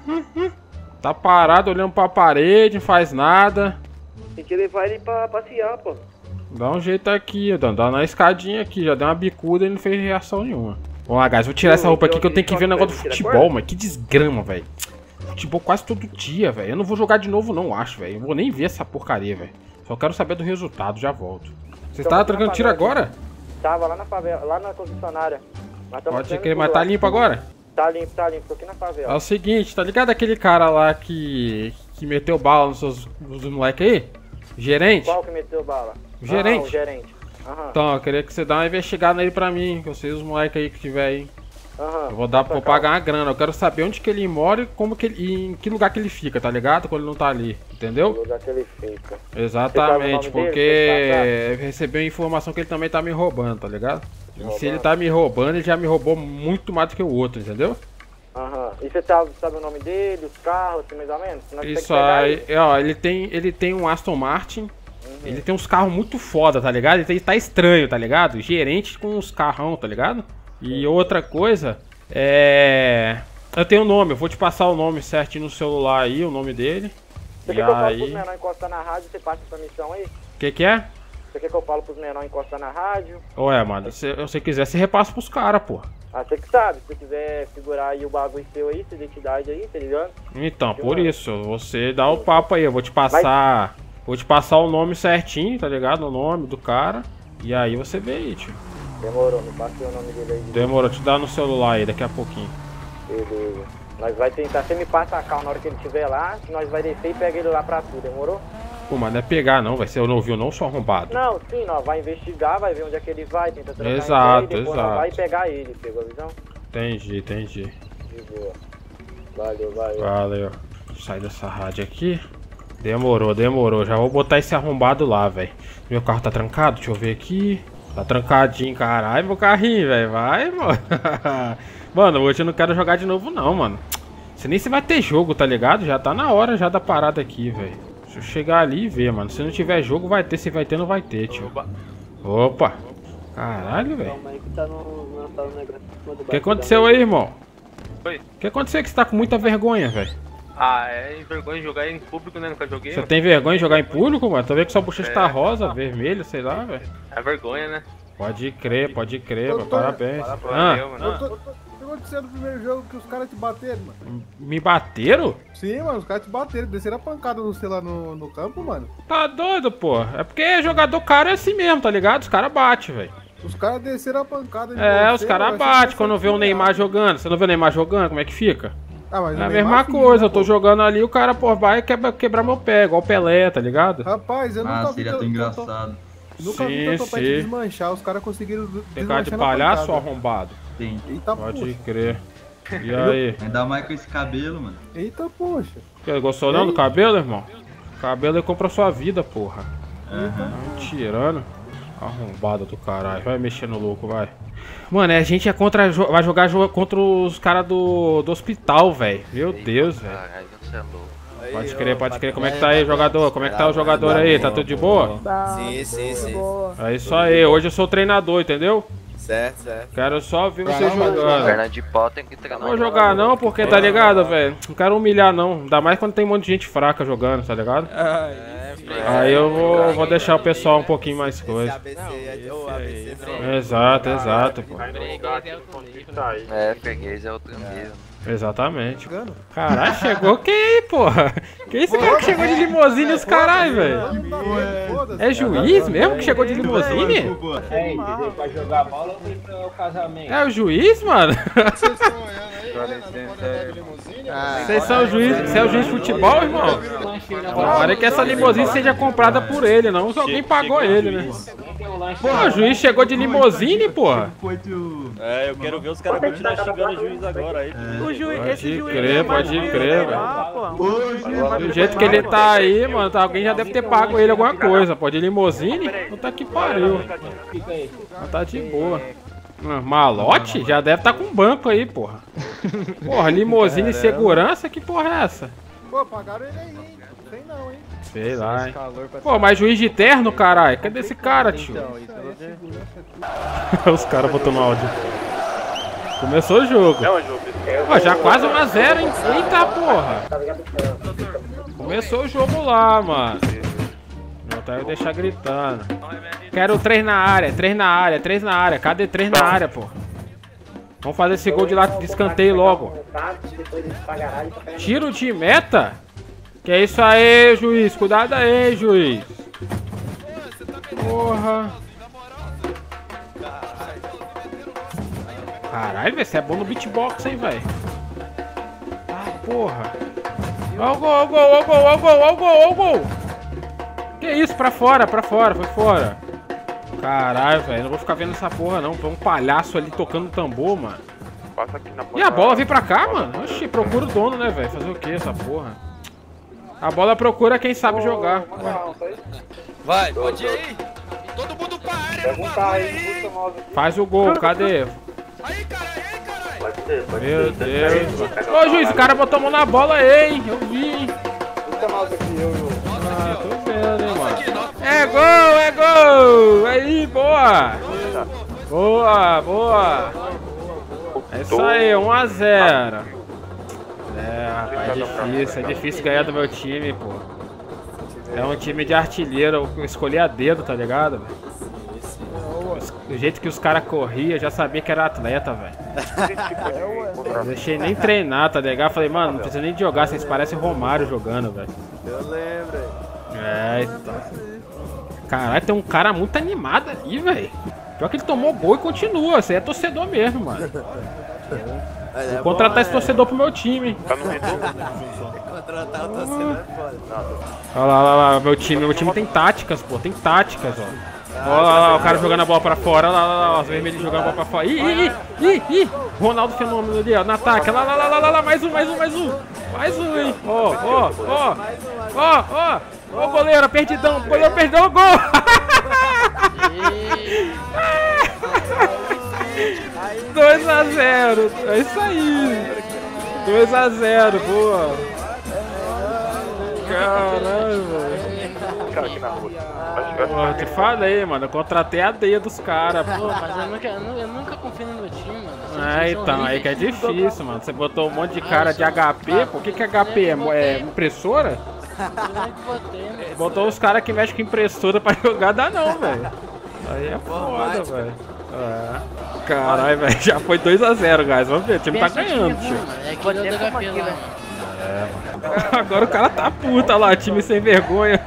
Tá parado olhando pra parede, não faz nada. Tem que levar ele pra passear, pô. Dá um jeito aqui, dá na escadinha aqui. Já deu uma bicuda e não fez reação nenhuma. Vamos lá, guys, vou tirar essa roupa aqui que eu tenho que ver o negócio do futebol, mano. Que desgrama, velho. Futebol quase todo dia, velho. Eu não vou jogar de novo não, acho, velho. Eu vou nem ver essa porcaria, velho. Só quero saber do resultado, já volto. Você tava trocando tiro agora? Tava lá na favela, lá na concessionária. Pode crer, mas tá limpo agora? Tá limpo, tô aqui na favela. É o seguinte, tá ligado aquele cara lá que meteu bala nos moleques aí? Gerente? Qual que meteu bala? O gerente? O gerente. Então, eu queria que você dê uma investigada nele pra mim, que eu sei os moleques aí que tiver aí. Eu vou pagar uma grana, eu quero saber onde que ele mora e como que ele, e em que lugar que ele fica, tá ligado? Quando ele não tá ali, entendeu? O lugar que ele fica. Exatamente, porque recebeu a informação que ele também tá me roubando, tá ligado? E se ele tá me roubando, ele já me roubou muito mais do que o outro, entendeu? E você sabe o nome dele, os carros, assim, mais ou menos? Isso aí, ó, ele tem um Aston Martin, ele tem uns carros muito foda, tá ligado? Ele tá estranho, tá ligado? Gerente com uns carrão, tá ligado? E outra coisa, eu tenho o nome, eu vou te passar o nome certinho no celular aí, o nome dele. Você quer que eu falo pros menores encostar na rádio, você passa essa missão aí? Que é? Você quer que eu falo pros menores encostar na rádio? Ué, mano, se você quiser, você repassa pros caras, pô. Você que sabe, se você quiser segurar aí o bagulho seu aí, sua identidade aí, tá ligado? Então, por isso, você dá o papo aí, eu vou te passar. Vou te passar o nome certinho, tá ligado? O nome do cara. E aí você vê aí, tio. Demorou, me passei o nome dele aí. Demorou, te dá no celular aí daqui a pouquinho. Beleza. Nós vai tentar, você me passa a cal na hora que ele estiver lá, nós vai descer e pega ele lá pra tu, demorou? Pô, mas não é pegar não, vai ser eu não ouviu não, só arrombado. Não, sim, nós vai investigar, vai ver onde é que ele vai, tenta trocar exato, ideia, depois nós vai pegar ele, pegou a visão? Entendi. De boa. Valeu. Valeu. Sai dessa rádio aqui. Demorou. Já vou botar esse arrombado lá, velho. Meu carro tá trancado? Deixa eu ver aqui. Tá trancadinho, caralho, meu carrinho, velho. Vai, mano. Mano, hoje eu não quero jogar de novo, não, mano. Você nem se vai ter jogo, tá ligado? Já tá na hora já da parada aqui, velho. Deixa eu chegar ali e ver, mano. Se não tiver jogo, vai ter. Se vai ter, não vai ter, tio. Opa. Caralho, velho. O que aconteceu aí, irmão? Oi? O que aconteceu que você tá com muita vergonha, velho? É vergonha de jogar em público, né? Nunca joguei. Você tem vergonha de jogar em público, mano? Tô vendo que sua bochecha tá rosa, vermelho, sei lá, velho. É vergonha, né? Pode crer, mano. Parabéns. O que aconteceu no primeiro jogo que os caras te bateram, mano? Me bateram? Sim, mano, os caras te bateram, desceram a pancada no, sei lá, no campo, mano. Tá doido, pô. É porque jogador caro é assim mesmo, tá ligado? Os caras batem, velho. Os caras desceram a pancada de os caras batem quando vê o Neymar jogando. Você não vê o Neymar jogando, como é que fica? Mas é a mesma coisa, eu tô jogando ali, o cara, pô, vai quebrar meu pé, igual o Pelé, tá ligado? Rapaz, eu nunca vi seria tão engraçado. Nunca vi teu topete desmanchar, os caras conseguiram tem cara de palhaço ou arrombado? Tem. Eita, pode crer. E aí? Ainda mais com esse cabelo, mano. Eita, poxa. Gostou não do cabelo, irmão? Cabelo compra sua vida, porra. Tirando. Arrombado do caralho. Vai mexer no louco, vai. Mano, a gente vai jogar contra os caras do hospital, velho. Meu Deus, velho. Pode crer. Como é que tá aí, jogador? Como é que tá o jogador aí? Tá tudo de boa? Sim. É isso aí. Hoje eu sou o treinador, entendeu? Certo. Quero só ver você jogando. Perna de pau tem que treinar. Não vou jogar não, porque tá ligado, velho? Não quero humilhar não. Ainda mais quando tem um monte de gente fraca jogando, tá ligado? Aí eu vou deixar o pessoal um pouquinho mais coisa. Exato, pô. Freguês é outro nível. Exatamente. Caralho, chegou quem aí, porra? Quem é esse cara que chegou de limousine os caralho, velho? É juiz mesmo que chegou de limousine? Pra jogar bola ou pro casamento? É o juiz, mano? Vocês são o juiz? Você é o juiz de futebol, irmão? Olha que essa limousine seja comprada por ele, não. Alguém pagou ele, né? Pô, o juiz chegou de limousine, porra. É, eu quero ver os caras continuar xingando o juiz agora aí. Pode crer, velho. Do jeito que ele tá aí, mano, alguém já deve ter pago ele alguma coisa. Pô, de limousine? Puta que pariu. Mas tá de boa. Malote? Já deve tá com banco aí, porra. Porra, limousine e segurança? Que porra é essa? Pô, pagaram ele aí, hein? Não sei não, hein? Sei lá, hein? Pô, mas juiz de terno, caralho? Cadê esse cara, tio? Os caras botou no áudio. Começou o jogo. Ó, já quase 1 a 0, hein? Eita, porra. Começou o jogo lá, mano. Vou deixar gritando. Quero 3 na área, 3 na área. Cadê 3 na área, pô? Vamos fazer esse gol de lá de escanteio logo. Tiro de meta? Que é isso aí, juiz? Cuidado aí, juiz. Porra. Caralho, velho, você é bom no beatbox, hein, velho. Ah, porra. Ó o gol. Que isso, pra fora, foi fora. Caralho, velho, não vou ficar vendo essa porra, não. Tem um palhaço ali tocando tambor, mano. E a bola vem pra cá, mano? Oxi, procura o dono, né, velho? Fazer o que essa porra? A bola procura quem sabe jogar. Vai, pode ir aí. Todo mundo pra área, mano. Faz o gol, cadê? Aí, caralho. Meu Deus, mano. Ô, juiz, o cara botou a mão na bola aí, hein? Eu vi, hein? Ah, tô vendo, hein, mano. É gol! Aí, boa! Boa! É isso aí, 1 a 0. É, rapaz, é difícil ganhar do meu time, pô. É um time de artilheiro, eu escolhi a dedo, tá ligado? Do jeito que os caras corriam, eu já sabia que era atleta, velho. Não deixei nem treinar, tá ligado? Falei, mano, não precisa nem de jogar, vocês parecem Romário jogando, velho. Eu lembro. Então. Caralho, tem um cara muito animado ali, velho. Pior que ele tomou gol e continua, você é torcedor mesmo, mano. Vou contratar esse torcedor pro meu time, hein? Contratar o torcedor é foda. Olha lá, meu time tem táticas, pô, tem táticas, ó. Olha lá, o cara jogando a bola pra fora, olha lá, os vermelhos jogando a bola pra fora. Ih, Ronaldo Fenômeno ali, ó, no ataque, lá, mais um, hein? Ó, goleiro, perdidão, gol! 2 a 0, é isso aí. 2 a 0, boa. Caralho, velho. Cara aqui na rua. Pô, te falei, mano, eu contratei a deia dos caras. Pô, mas eu nunca confio no meu time, mano. Então, aí que é difícil, mano. Você botou um monte de cara de HP, pô. O que é HP? É impressora? Botou os caras que mexem com impressora pra jogar, dá não, velho. Aí é foda, velho. Caralho, velho, já foi 2 a 0, guys. Vamos ver, o time tá ganhando, tio. É que deu HP lá, mano. Agora o cara tá puta lá, time sem vergonha.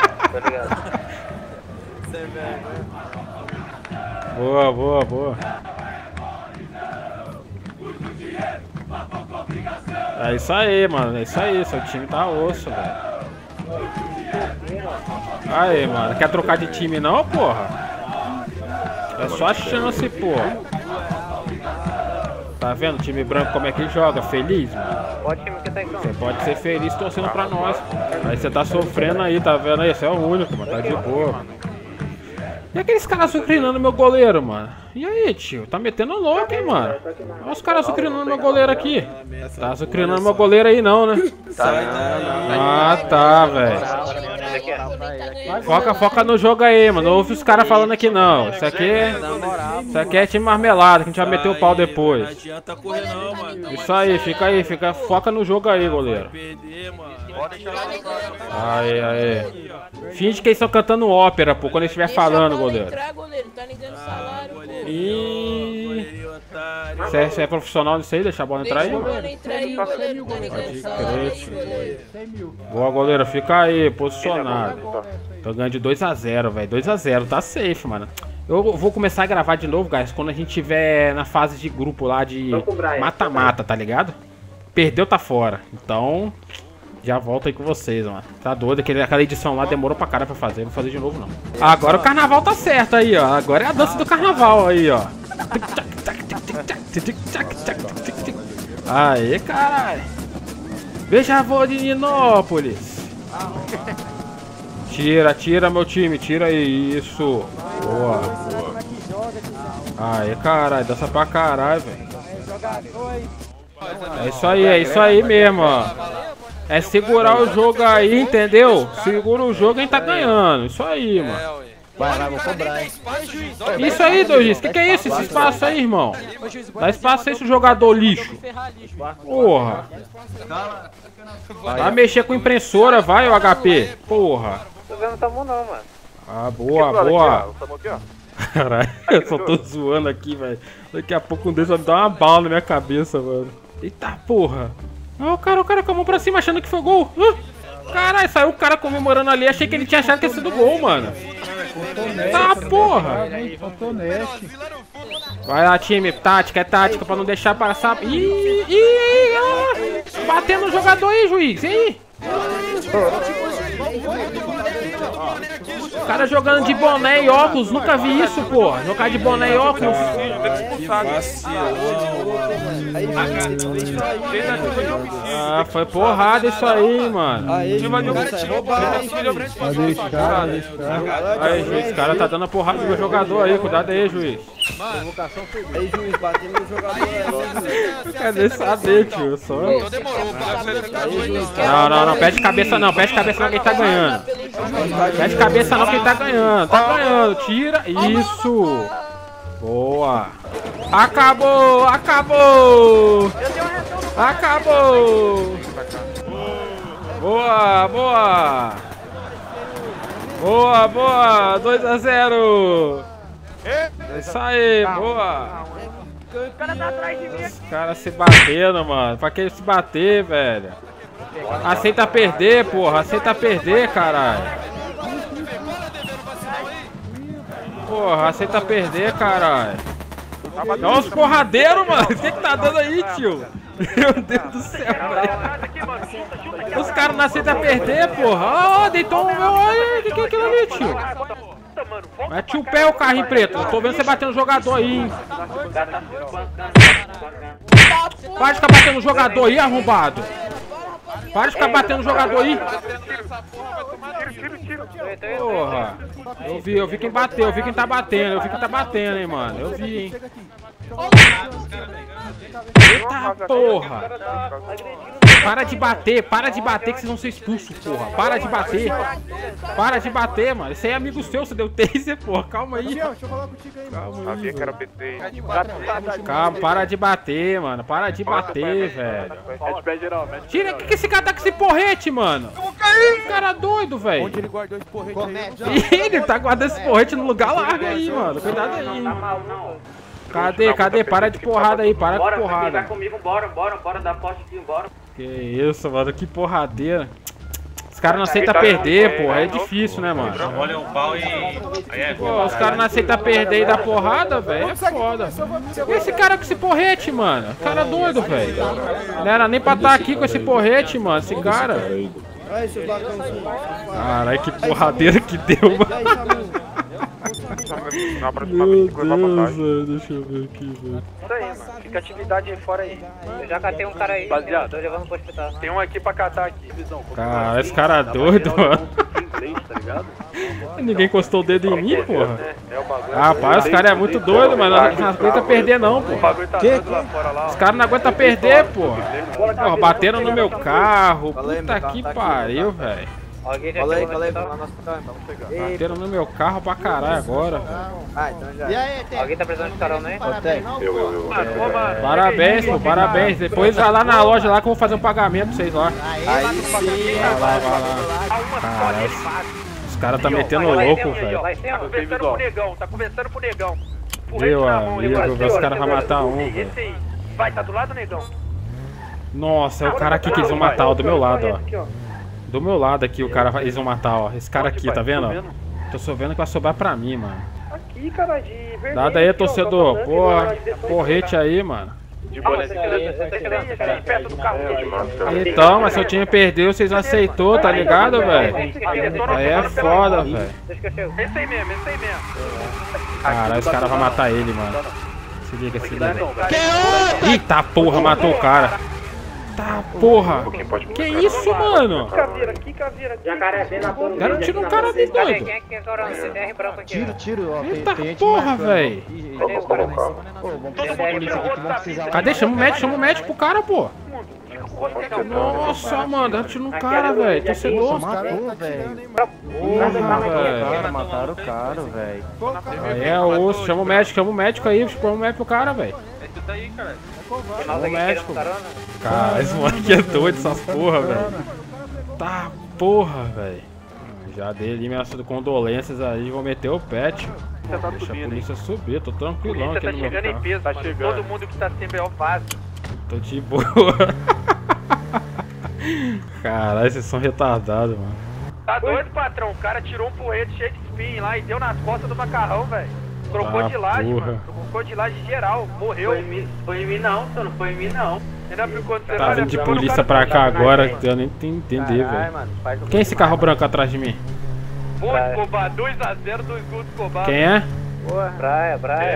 Boa. É isso aí, mano. É isso aí. Seu time tá osso, velho. Aí, mano. Quer trocar de time não, porra? É só a chance, porra. Tá vendo o time branco como é que joga? Feliz, mano? Você pode ser feliz torcendo pra nós. Aí você tá sofrendo aí, tá vendo aí? Você é o único, mano. Tá de boa, mano. E aqueles caras sucrinando meu goleiro, mano? E aí, tio? Tá metendo louco, hein, mano? Olha os caras sucrinando meu goleiro aqui. Tá sucrinando meu goleiro aí não, né? Ah, tá, velho. Foca no jogo aí, mano. Não ouve os caras falando aqui não. Isso aqui é time marmelado, que a gente vai meter o pau depois. Não adianta correr não, mano. Isso aí, foca no jogo aí, goleiro. Aí. Finge que eles estão cantando ópera, pô, quando eles estiver falando, goleiro. Você é profissional nisso aí? Deixa a bola entrar aí? Pode crer, tio. Boa, goleiro, fica aí, posicionado. Tô ganhando de 2 a 0, velho. 2 a 0, tá safe, mano. Eu vou começar a gravar de novo, guys, quando a gente tiver na fase de grupo lá de mata-mata, tá ligado? Perdeu, tá fora. Então, já volto aí com vocês, mano. Tá doido, aquela edição lá demorou pra caralho pra fazer. Não vou fazer de novo, não. Agora o carnaval tá certo aí, ó. Agora é a dança do carnaval aí, ó. Aê, caralho. Beija-flor de Ninópolis. Tira, meu time. Tira aí, isso. Boa. Aê, caralho. Dança pra caralho, velho. É isso aí mesmo, ó. É segurar o jogo aí, entendeu? Segura o jogo e a gente tá ganhando. Isso aí, mano. Vai, vou cobrar, hein? Isso aí, Dogis. Que é isso? Esse espaço aí, irmão? Dá espaço aí, esse jogador lixo. Porra. Vai mexer com impressora, vai, o HP. Porra. Tô vendo tamu não, mano. Ah, boa. Caralho, eu só tô zoando aqui, velho. Daqui a pouco um deles vai me dar uma bala na minha cabeça, mano. Eita porra. Ó, o cara com a mão pra cima achando que foi gol. Caralho, saiu o cara comemorando ali. Achei que ele tinha achado que ia ser do gol, mano. Tá porra. Vai lá, time. Tática, é tática pra não deixar passar. Batendo no jogador aí, juiz. E aí? O cara jogando de boné e óculos, nunca vi isso, pô. Jogar de boné e óculos. Ah, foi porrada isso aí, mano. Aí, juiz, o cara tá dando a porrada no meu jogador aí, cuidado aí, juiz. Aí, juiz, batendo no jogador aí. Cadê saber, tio? Só. Não, pede cabeça não, que ele tá ganhando. Pede cabeça não, que ele tá ganhando. Tá ganhando, tira. Isso. Boa. Acabou. Boa. 2 a 0. É isso aí, boa. O cara tá atrás de mim. Os caras se batendo, mano. Pra que se bater, velho? Aceita perder, porra. Aceita perder, caralho. Porra, aceita perder, caralho. É uns porradeiros, mano. O que tá dando aí, tio? Meu Deus do céu, velho. Os caras não aceitam perder, porra. Ó, deitou um meu. Olha, o que é aquilo ali, tio? Mete o pé, o carrinho preto. Eu tô vendo você batendo no jogador aí, hein? Para de ficar batendo no jogador aí, arrombado. Para de ficar batendo no jogador aí. Porra. Eu vi quem bateu, eu vi quem tá batendo, hein, mano. Eu vi, hein. Eita porra. Para de bater que vocês vão ser expulsos, porra. Para de bater, mano. Esse aí é amigo seu, você deu taser, porra. Calma aí. Calma aí. Calma, para de bater, mano. Para de bater, velho. Tira, que esse cara tá com esse porrete, mano? Cara doido, velho. Onde ele guardou esse porrete? Ele tá guardando esse porrete no lugar largo aí, mano. Cuidado aí. Cadê? Para de porrada aí, para de porrada. Vai comigo, bora, dá poste aqui, bora. Que isso, mano, que porradeira. Os caras não aceitam perder, porra, é difícil, né, mano? Olha um pau e... Pô, os caras não aceitam perder e dar porrada, velho, é foda. E esse cara com esse porrete, mano? Cara doido, velho. Não era nem pra estar aqui com esse porrete, mano, esse cara. Caralho, que porradeira que deu, mano. Na próxima vez que vai passar. Deixa eu ver aqui, velho. Isso aí, mano. Fica atividade aí fora aí. Eu já catei um cara aí, tô levando pro hospital. Tem um aqui pra catar aqui. Cara, esse cara é doido, mano. Ninguém encostou o dedo em mim, porra. Rapaz, os caras é muito doido, mano. Não aguenta perder não, porra. Os caras não aguentam perder, porra. Porra, bateram no meu carro. Puta que pariu, velho. Fala aí, vamos no hospital então, vamos pegar. Bateram no meu carro pra caralho agora. Então já. E aí, alguém tá precisando de carona aí? Eu. Parabéns, pô, parabéns. Depois vai lá na loja lá que eu vou fazer um pagamento pra vocês lá. Aí sim. Vai lá. Caralho, os caras tá metendo louco, velho. Tá conversando com o negão. Meu amigo, os caras vão matar um, velho. Esse aí. Vai, tá do lado do negão. Nossa, é o cara aqui que eles vão matar, ó, do meu lado, ó. Do meu lado aqui, o cara, eles vão matar, ó. Esse cara aqui, tá vendo? Tô só vendo que vai sobrar pra mim, mano. Aqui, cara, de vermelho. Nada aí, torcedor. Porra, porrete aí, mano. De boletim. Perto do carro. Então, mas se eu tinha perdido, vocês não aceitou, tá ligado, velho? Aí é foda, velho. Esse aí mesmo. Caralho, os caras vão matar ele, mano. Se liga. Eita porra, matou o cara. Tá, porra! Que isso, mano? Que caveira aqui. Cara, tira um cara ali, doido. Quem é que é corona? CDR branco aqui. Tiro, ó. Eita porra, velho. Cadê? Chama o médico pro cara, pô. Nossa, mano, dá tiro no cara, velho. Torcedor. Matou, velho. Mataram o cara, velho. Aí é osso. Chama o médico aí. Chama o médico pro cara, velho. Chama o médico. Cara, esse moleque é doido, essas porra, velho. Tá, porra, velho. Já dei ali minhas condolências aí, vou meter o pet. Deixa a polícia subir, tô tranquilão aqui no meu carro. Tá chegando em peso, tá chegando. Todo mundo que tá sem B.O. faz. Tô de boa. Caralho, vocês são retardados, mano. Tá doido, patrão? O cara tirou um porrete cheio de espinho lá e deu nas costas do macarrão, velho. Trocou de laje, mano. Trocou de laje geral. Morreu. Foi em mim não, só não foi em mim não. Tá vindo de polícia pra cá agora, eu nem entender, velho. Quem é esse carro branco atrás de mim? Boa, Escobar. 2x0, 2 gols do Escobar. Quem é? Praia.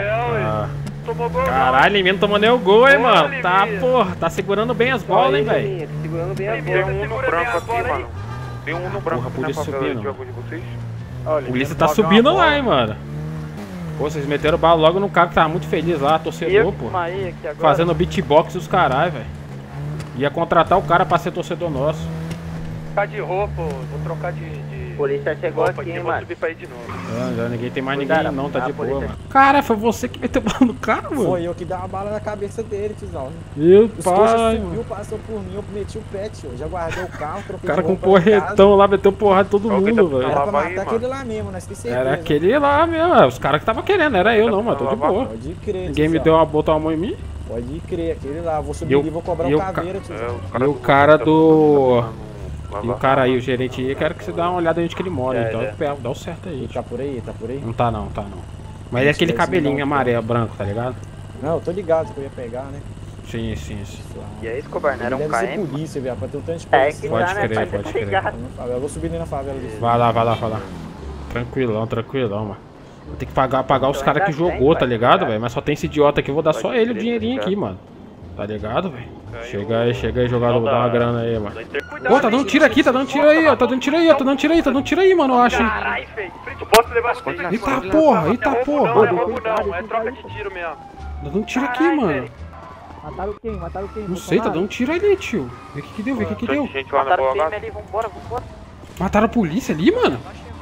Tomou gol. Caralho, ele mesmo tomou nem o gol, hein, mano. Tá, porra, tá segurando bem as bolas, hein, velho. Segurando bem as bolas. Tem um no branco aqui, mano. Tem um no branco aqui na favela de algum de vocês. A polícia tá subindo lá, hein, mano. Pô, vocês meteram bala logo no cara que tava muito feliz lá, torcedor, pô. Fazendo beatbox e os caralho, velho. Ia contratar o cara pra ser torcedor nosso. Trocar de roupa, vou trocar de polícia chegou roupa aqui, vou mano. subir pra ir de novo. Já ninguém tem mais ninguém não, tá de boa, mano. Cara, foi você que meteu bala no cara, mano? Foi eu que dei uma bala na cabeça dele, tiozão. Meu Os pai, subiu, passou por mim, eu meti o pet, eu já guardei o carro, troquei o cara de com roupa porretão lá, meteu porrada em todo mundo, velho. Era pra matar aquele lá mesmo, nós esquecemos. Era aquele lá mesmo, os caras que tava querendo, era eu não, mano, tô de boa. Pode crer, ninguém me deu botou a mão em mim? Pode crer, aquele lá, vou subir e vou cobrar o caveira, tiozão. E o cara do... E o cara aí, o gerente aí, eu quero que você dê uma olhada onde que ele mora, então dá o certo aí. Tá por aí? Não tá não. Mas é aquele cabelinho amarelo, branco, tá ligado? Não, eu tô ligado que eu ia pegar, né? Sim. E aí, Escobar, não era um KM? Deve ser polícia, viado, pra ter um tanto de polícia. Pode crer. Eu vou subir ali na favela disso. Vai lá. Tranquilão, mano. Vou ter que pagar os caras que jogou, tá ligado, velho? Mas só tem esse idiota aqui, eu vou dar só ele o dinheirinho aqui, mano. Tá ligado, velho? Chega aí, jogador, dá uma grana aí, mano. Ô, tá dando tiro aqui, tá dando tiro aí, mano, eu acho, hein. Caralho, feio. Tu pode levar as coisas. Eita porra. Não é roubo não, é troca de tiro mesmo. Tá dando tiro aqui, mano. Mataram quem? Não sei, tá dando tiro ali, tio. Vê o que deu. Mataram o PM ali, vambora. Mataram a polícia ali, mano?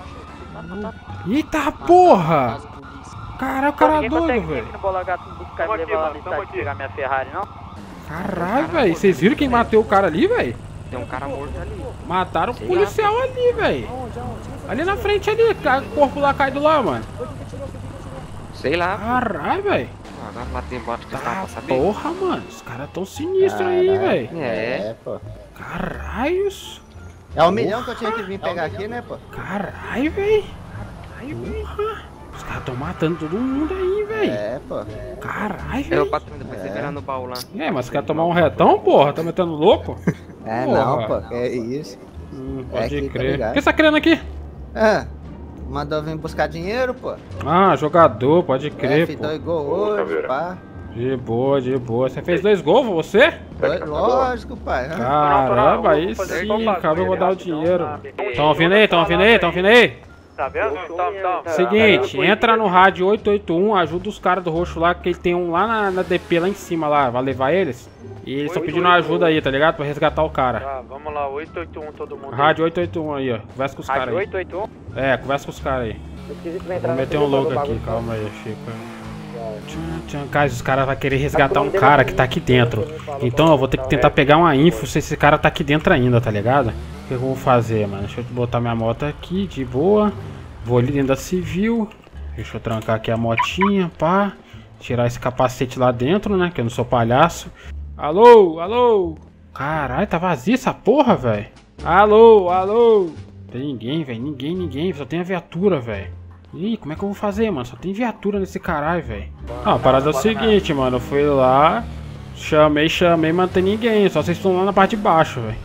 Eita porra. Caralho, o cara é doido, velho. Pegar minha Ferrari, não? Caralho, velho. Vocês viram quem matou o cara ali, velho? Tem um cara morto ali. Mataram o policial ali, velho. Ali na frente ali, o corpo lá caído lá, mano. Sei lá. Caralho, velho. Agora matei embora que tá porra, mano. Os caras tão sinistros aí, velho. Pô. Caralhos. É 1 milhão que eu tinha que vir pegar aqui, né, pô? Caralho, velho. Porra. Os caras tão matando todo mundo aí, velho. Pô. Caralho, velho. Eu patrão depois você virar no baú lá. Mas você quer tomar um retão, porra? Tá metendo louco? Não, pô. É isso. Pode crer. O que você tá querendo aqui? mandou vir buscar dinheiro, pô. Ah, jogador, pode crer, F, pô. 2 gols hoje, pá. De boa, de boa. Você fez 2 gols, você? Lógico, pai. Caramba, aí sim, acabou de dar o dinheiro. Tão ouvindo aí, tão ouvindo aí, tão ouvindo aí? Tá vendo? Seguinte, entra no rádio 881, ajuda os caras do roxo lá, que tem um lá na DP, lá em cima, lá. Vai levar eles? E eles estão pedindo ajuda aí, tá ligado? Pra resgatar o cara. Tá, vamos lá, 881 todo mundo. Rádio 881 aí, ó. Conversa com os caras aí. Rádio 881? É, conversa com os caras aí. Vou meter um logo aqui, calma aí, Chico. Cara, os caras vão querer resgatar um cara que tá aqui dentro. Então eu vou ter que tentar pegar uma info se esse cara tá aqui dentro ainda, tá ligado? O que eu vou fazer, mano? Deixa eu botar minha moto aqui, de boa. Vou ali dentro da civil. Deixa eu trancar aqui a motinha, pá. Tirar esse capacete lá dentro, né? Que eu não sou palhaço. Alô, alô. Caralho, tá vazia essa porra, velho. Alô, alô. Tem ninguém, velho. Ninguém. Só tem a viatura, velho. Ih, como é que eu vou fazer, mano? Só tem viatura nesse caralho, velho. Ah, a parada é o seguinte, mano. Eu fui lá, chamei, mas não tem ninguém. Só vocês estão lá na parte de baixo, velho.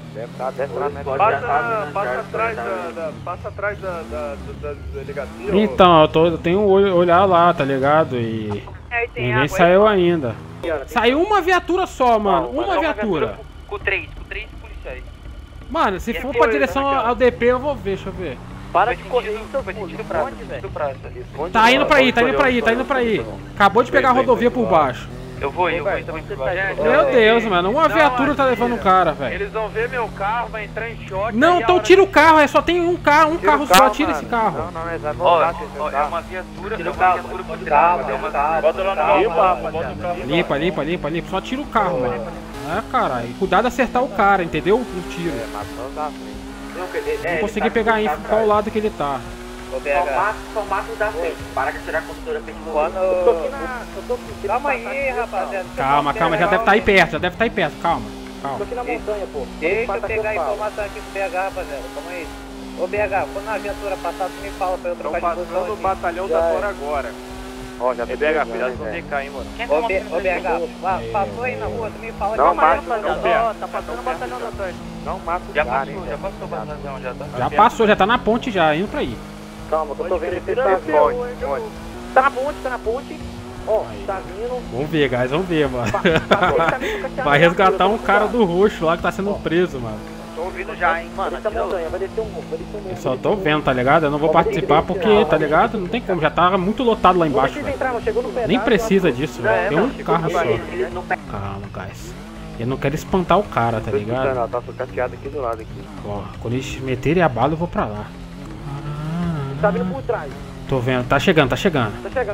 Passa atrás da delegacia. Então, eu tenho um olhar lá, tá ligado? E ninguém saiu ainda. Saiu uma viatura só, mano. Uma viatura. Com três policiais. Mano, se for pra direção ao DP, eu vou ver, deixa eu ver. Para de correr, foi sentido praça. Tá indo pra aí. Acabou de pegar a rodovia por baixo. Eu vou também por baixo. Meu Deus, mano. Uma viatura tá levando o cara, velho. Eles vão ver meu carro, vai entrar em choque. Não, então tira o carro, só tem um carro só, tira esse carro. Não, é uma viatura, por trás. Bota lá no Limpa, só tira o carro, mano. É, caralho. Cuidado de acertar o cara, entendeu? No tiro. Não consegui pegar a info qual lado que ele tá. Só mata o da frente. Para de tirar a condutora pra eu tô aqui Calma aí, rapaziada. Calma, já deve estar aí perto, calma. Tô aqui na montanha, pô. Deixa eu pegar a informação aqui com o BH, rapaziada. Calma aí. Ô BH, quando a viatura passar, tu me fala pra eu trocar de posição aqui. O batalhão da Fora agora. Ó, já tô BH, cuidado com o DK, hein, mano. Ô BH, passou aí na rua, tu me fala que não mata, tá passando o batalhão da torre. Não mata o cara, hein. Já passou o batalhão, já tá? Já passou, já tá na ponte já, indo pra aí. Calma, que eu tô vendo que tá na ponte. Ó, tá vindo. Vamos ver, guys, mano. Vai resgatar um cara do roxo lá que tá sendo preso, mano. Tô ouvindo já, hein, mano. Vai descer um morro. Eu só tô vendo, tá ligado? Eu não vou participar porque, tá ligado? Não tem como, já tava muito lotado lá embaixo, velho. Nem precisa disso, velho. Tem um carro só. Calma, guys. Eu não quero espantar o cara, tá ligado? Tá sucateado aqui do lado aqui. Ó, quando eles meterem a bala, eu vou pra lá. Tá vindo por trás. Tô vendo, tá chegando. Tá chegando.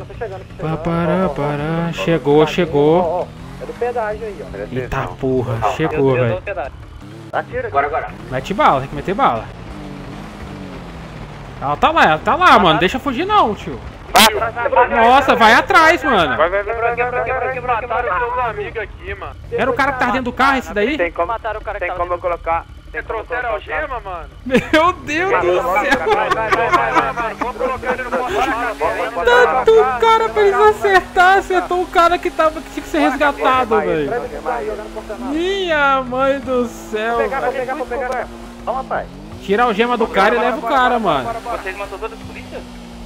Chegou. Ó, é do pedágio aí, ó. Eita porra, chegou, velho. Atira. Agora. Mete bala, tem que meter bala. Ela tá lá, mano. Deixa fugir não, tio. Nossa, vai atrás, mano. Vai. Mataram seus amigos aqui, mano. Era o cara que tá dentro do carro, esse daí? Tem como eu colocar. Você trouxeram algema, mano? Meu Deus do céu. Vai. Vamos colocar ele no porta-malas. Tanto o cara pra eles acertar, acertou o cara que tinha que ser resgatado, velho. Minha mãe do céu. Vou pegar. Vamos, rapaz. Tira a algema do cara e leva o cara, mano. Vocês matou todas as polícias?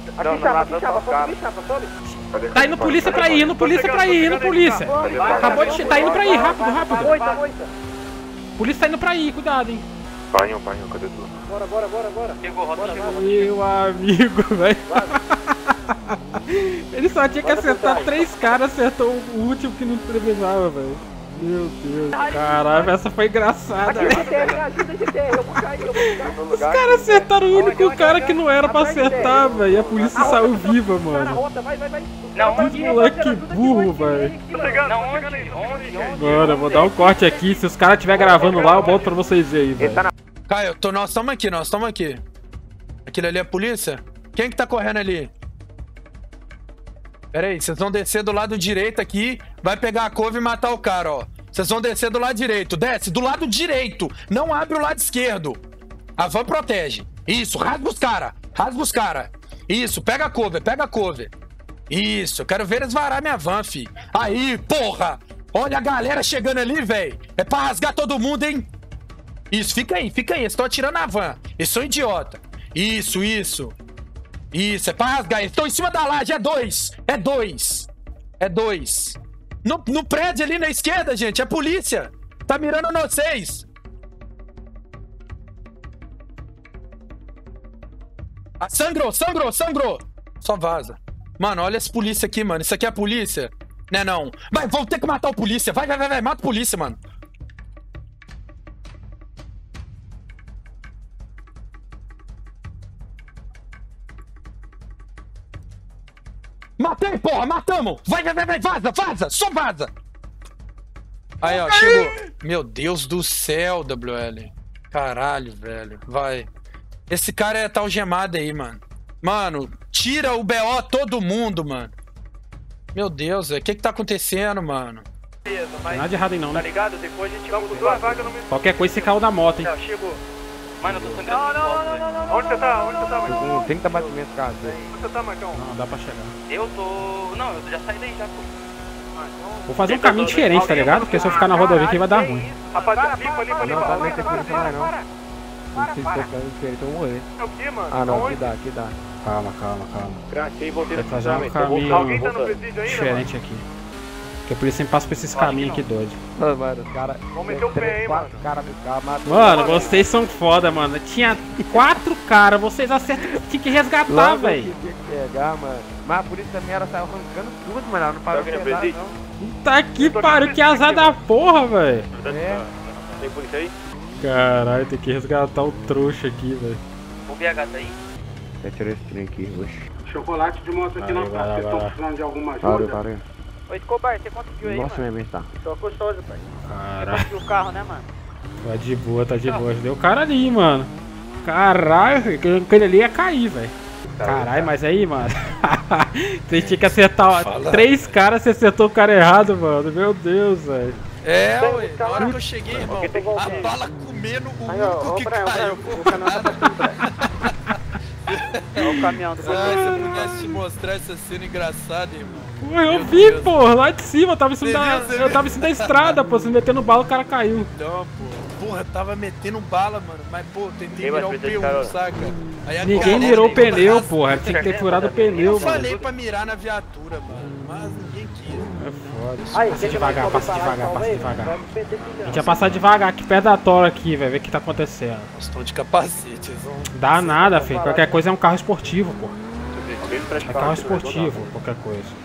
Tá indo polícia pra ir, indo polícia. Acabou de... Tá indo pra ir, rápido. Polícia tá indo pra ir, cuidado, hein. Painho, cadê tu? Bora. Chegou. Meu amigo, velho. Ele só tinha que acertar 3 caras, acertou o último que não precisava, velho. Meu Deus. Caralho, essa foi engraçada, velho. Os caras acertaram o único cara que não era pra acertar, velho. E a polícia saiu viva, mano. Que moleque burro, velho. Mano, eu vou dar um corte aqui. Se os caras estiver gravando lá, eu volto pra vocês verem, velho. Caio, nós estamos aqui. Aquilo ali é a polícia? Quem que tá correndo ali? Pera aí, vocês vão descer do lado direito aqui, vai pegar a couve e matar o cara, ó. Vocês vão descer do lado direito, desce do lado direito, não abre o lado esquerdo. A van protege. Isso, rasga os cara. Isso, pega a couve. Isso, eu quero ver eles varar minha van, fi. Aí, porra! Olha a galera chegando ali, velho. É pra rasgar todo mundo, hein? Isso, fica aí, eles estão atirando a van. Eles são idiota. Isso. Isso, é pra rasgar. Eles estão em cima da laje, é 2. É 2. É 2. No prédio ali na esquerda, gente, é polícia. Tá mirando vocês. Ah, sangrou. Só vaza. Mano, olha essa polícia aqui, mano. Isso aqui é a polícia? Né, não? Vai, vamos ter que matar o polícia. Vai. Mata o polícia, mano. Matei, porra, matamos! Vai, vaza! Só vaza! Aí, ó, chegou. Meu Deus do céu, WL. Caralho, velho. Vai. Esse cara tá algemado aí, mano. Mano, tira o BO todo mundo, mano. Meu Deus, velho. O que tá acontecendo, mano? Beleza, mas... Nada de errado aí não, né? Tá ligado? Depois a gente vai com 2 vagas no mesmo... Qualquer coisa você caiu da moto, hein? Chegou. Mano, eu tô sangrando. Não. Onde você tá, Marcão? 30 batimentos, cara. Onde você tá, Marcão? Não, dá pra chegar. Eu tô... Não, eu já saí daí já, pô. Vou fazer um caminho diferente, tá ligado? Porque se eu ficar na rodovia aqui vai dar ruim. Rapaziada, limpa. Não, tá nem tem polícia mais não. Não sei se tô ficando diferente, eu vou morrer. É o que, mano? Ah, não, aqui dá. Calma. Cratei, voltei Vou no fazer um caminho Alguém tá no presídio ainda, diferente aqui. Porque por isso sempre passa por esses caminhos aqui doido. Mano, os caras... Vamos meter o pé, hein, mano. Cara no carro, matou. Mano, vocês são foda, mano. Tinha 4 caras, vocês acertam, tinha que resgatar, velho. Tinha que pegar, mano. Mas a polícia também, ela saiu arrancando tudo, mano. Ela não parou de pegar, não. Tá aqui, pariu, que azar da porra, velho. Tem polícia aí? Caralho, tem que resgatar o trouxa aqui, velho. O BH tá aí? Eu tirei esse trem aqui, oxe. Chocolate de moto aqui não tá. Vocês estão precisando de alguma ajuda? Parei. Ô, Escobar, você conseguiu aí, Nossa, mano? mesmo, tá. Tô gostoso, pai. Caralho. Você conseguiu o carro, né, mano? Tá de boa. Deu o cara ali, mano. Caralho, aquele ali ia cair, velho. Caralho, mas aí, mano. Você tinha que acertar 3 caras, você acertou o cara errado, mano. Meu Deus, velho. É, ué, na hora que eu cheguei, irmão, a bala comendo o único que caiu. Olha o caminhão do Se eu pudesse te mostrar essa cena engraçada, irmão. Pô, eu vi, pô, lá de cima, eu tava em cima da estrada, pô, se metendo bala o cara caiu. Não, pô, porra, tava metendo bala, mano, mas pô, tentei virar o P1, saca? Aí ninguém virou o pneu, porra, tinha que ter furado o pneu, mano. Eu falei pra mirar na viatura, mano, mas ninguém quis. É foda. Passa devagar. A gente vai passar devagar aqui perto da tora aqui, velho, ver o que tá acontecendo. Nós estamos de capacete, eles vão... Dá nada, filho, qualquer coisa é um carro esportivo, pô. É carro esportivo, qualquer coisa.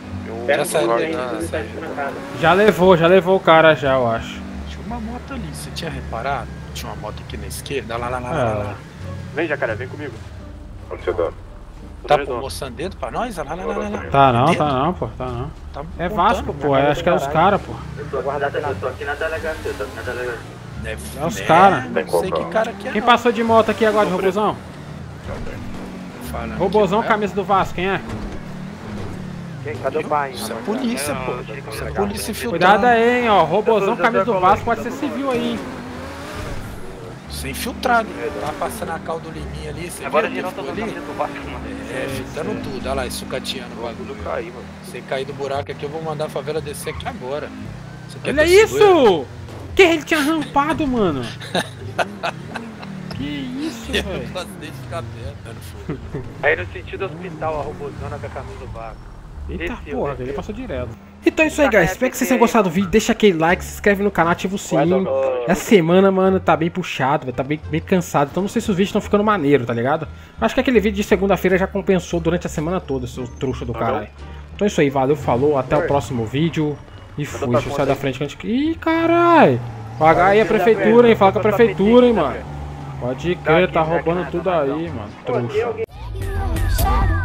Já levou o cara já, eu acho. Tinha uma moto ali, você tinha reparado? Tinha uma moto aqui na esquerda, lá. Vem, Jacaré, vem comigo. Onde você tá? Tá mostrando dedo pra nós? Lá. Tá não, pô. É Vasco, pô, acho que é os caras, pô. Eu tô aqui na delegacia, É os caras. Não sei que cara que é. Quem passou de moto aqui agora de robozão? Robozão, camisa do Vasco, quem é? Cadê o pai? Isso é polícia, pô. Isso é polícia infiltrada. Cuidado aí, hein, ó. Robozão, camisa do Vasco, pode ser civil aí, hein. Isso é infiltrado. Tá passando a caldo liminha ali. Você agora viu geral tá ali? do Vasco, mano. Fitando tudo. Olha lá, sucateando o bagulho. Sem cair do buraco aqui, eu vou mandar a favela descer aqui agora. Olha isso! Que ele tinha rampado, mano. Que isso, velho. Eu não posso deixar ficar perto. Aí no sentido hospital, a robozona com a camisa do Vasco. Eita porra, ele passou direto. Então é isso aí, guys. Espero que vocês tenham gostado do vídeo. Deixa aquele like, se inscreve no canal, ativa o sininho. Essa semana, mano, tá bem puxado, tá bem cansado. Então não sei se os vídeos estão ficando maneiro, tá ligado? Acho que aquele vídeo de segunda-feira já compensou durante a semana toda, seu trouxa do caralho. Então é isso aí, valeu, falou, até o próximo vídeo. E fui, deixa eu sair da frente que a gente... Ih, caralho! Pagar aí a prefeitura, hein? Fala com a prefeitura, hein, mano. Pode crer, tá roubando tudo aí, mano. Trouxa.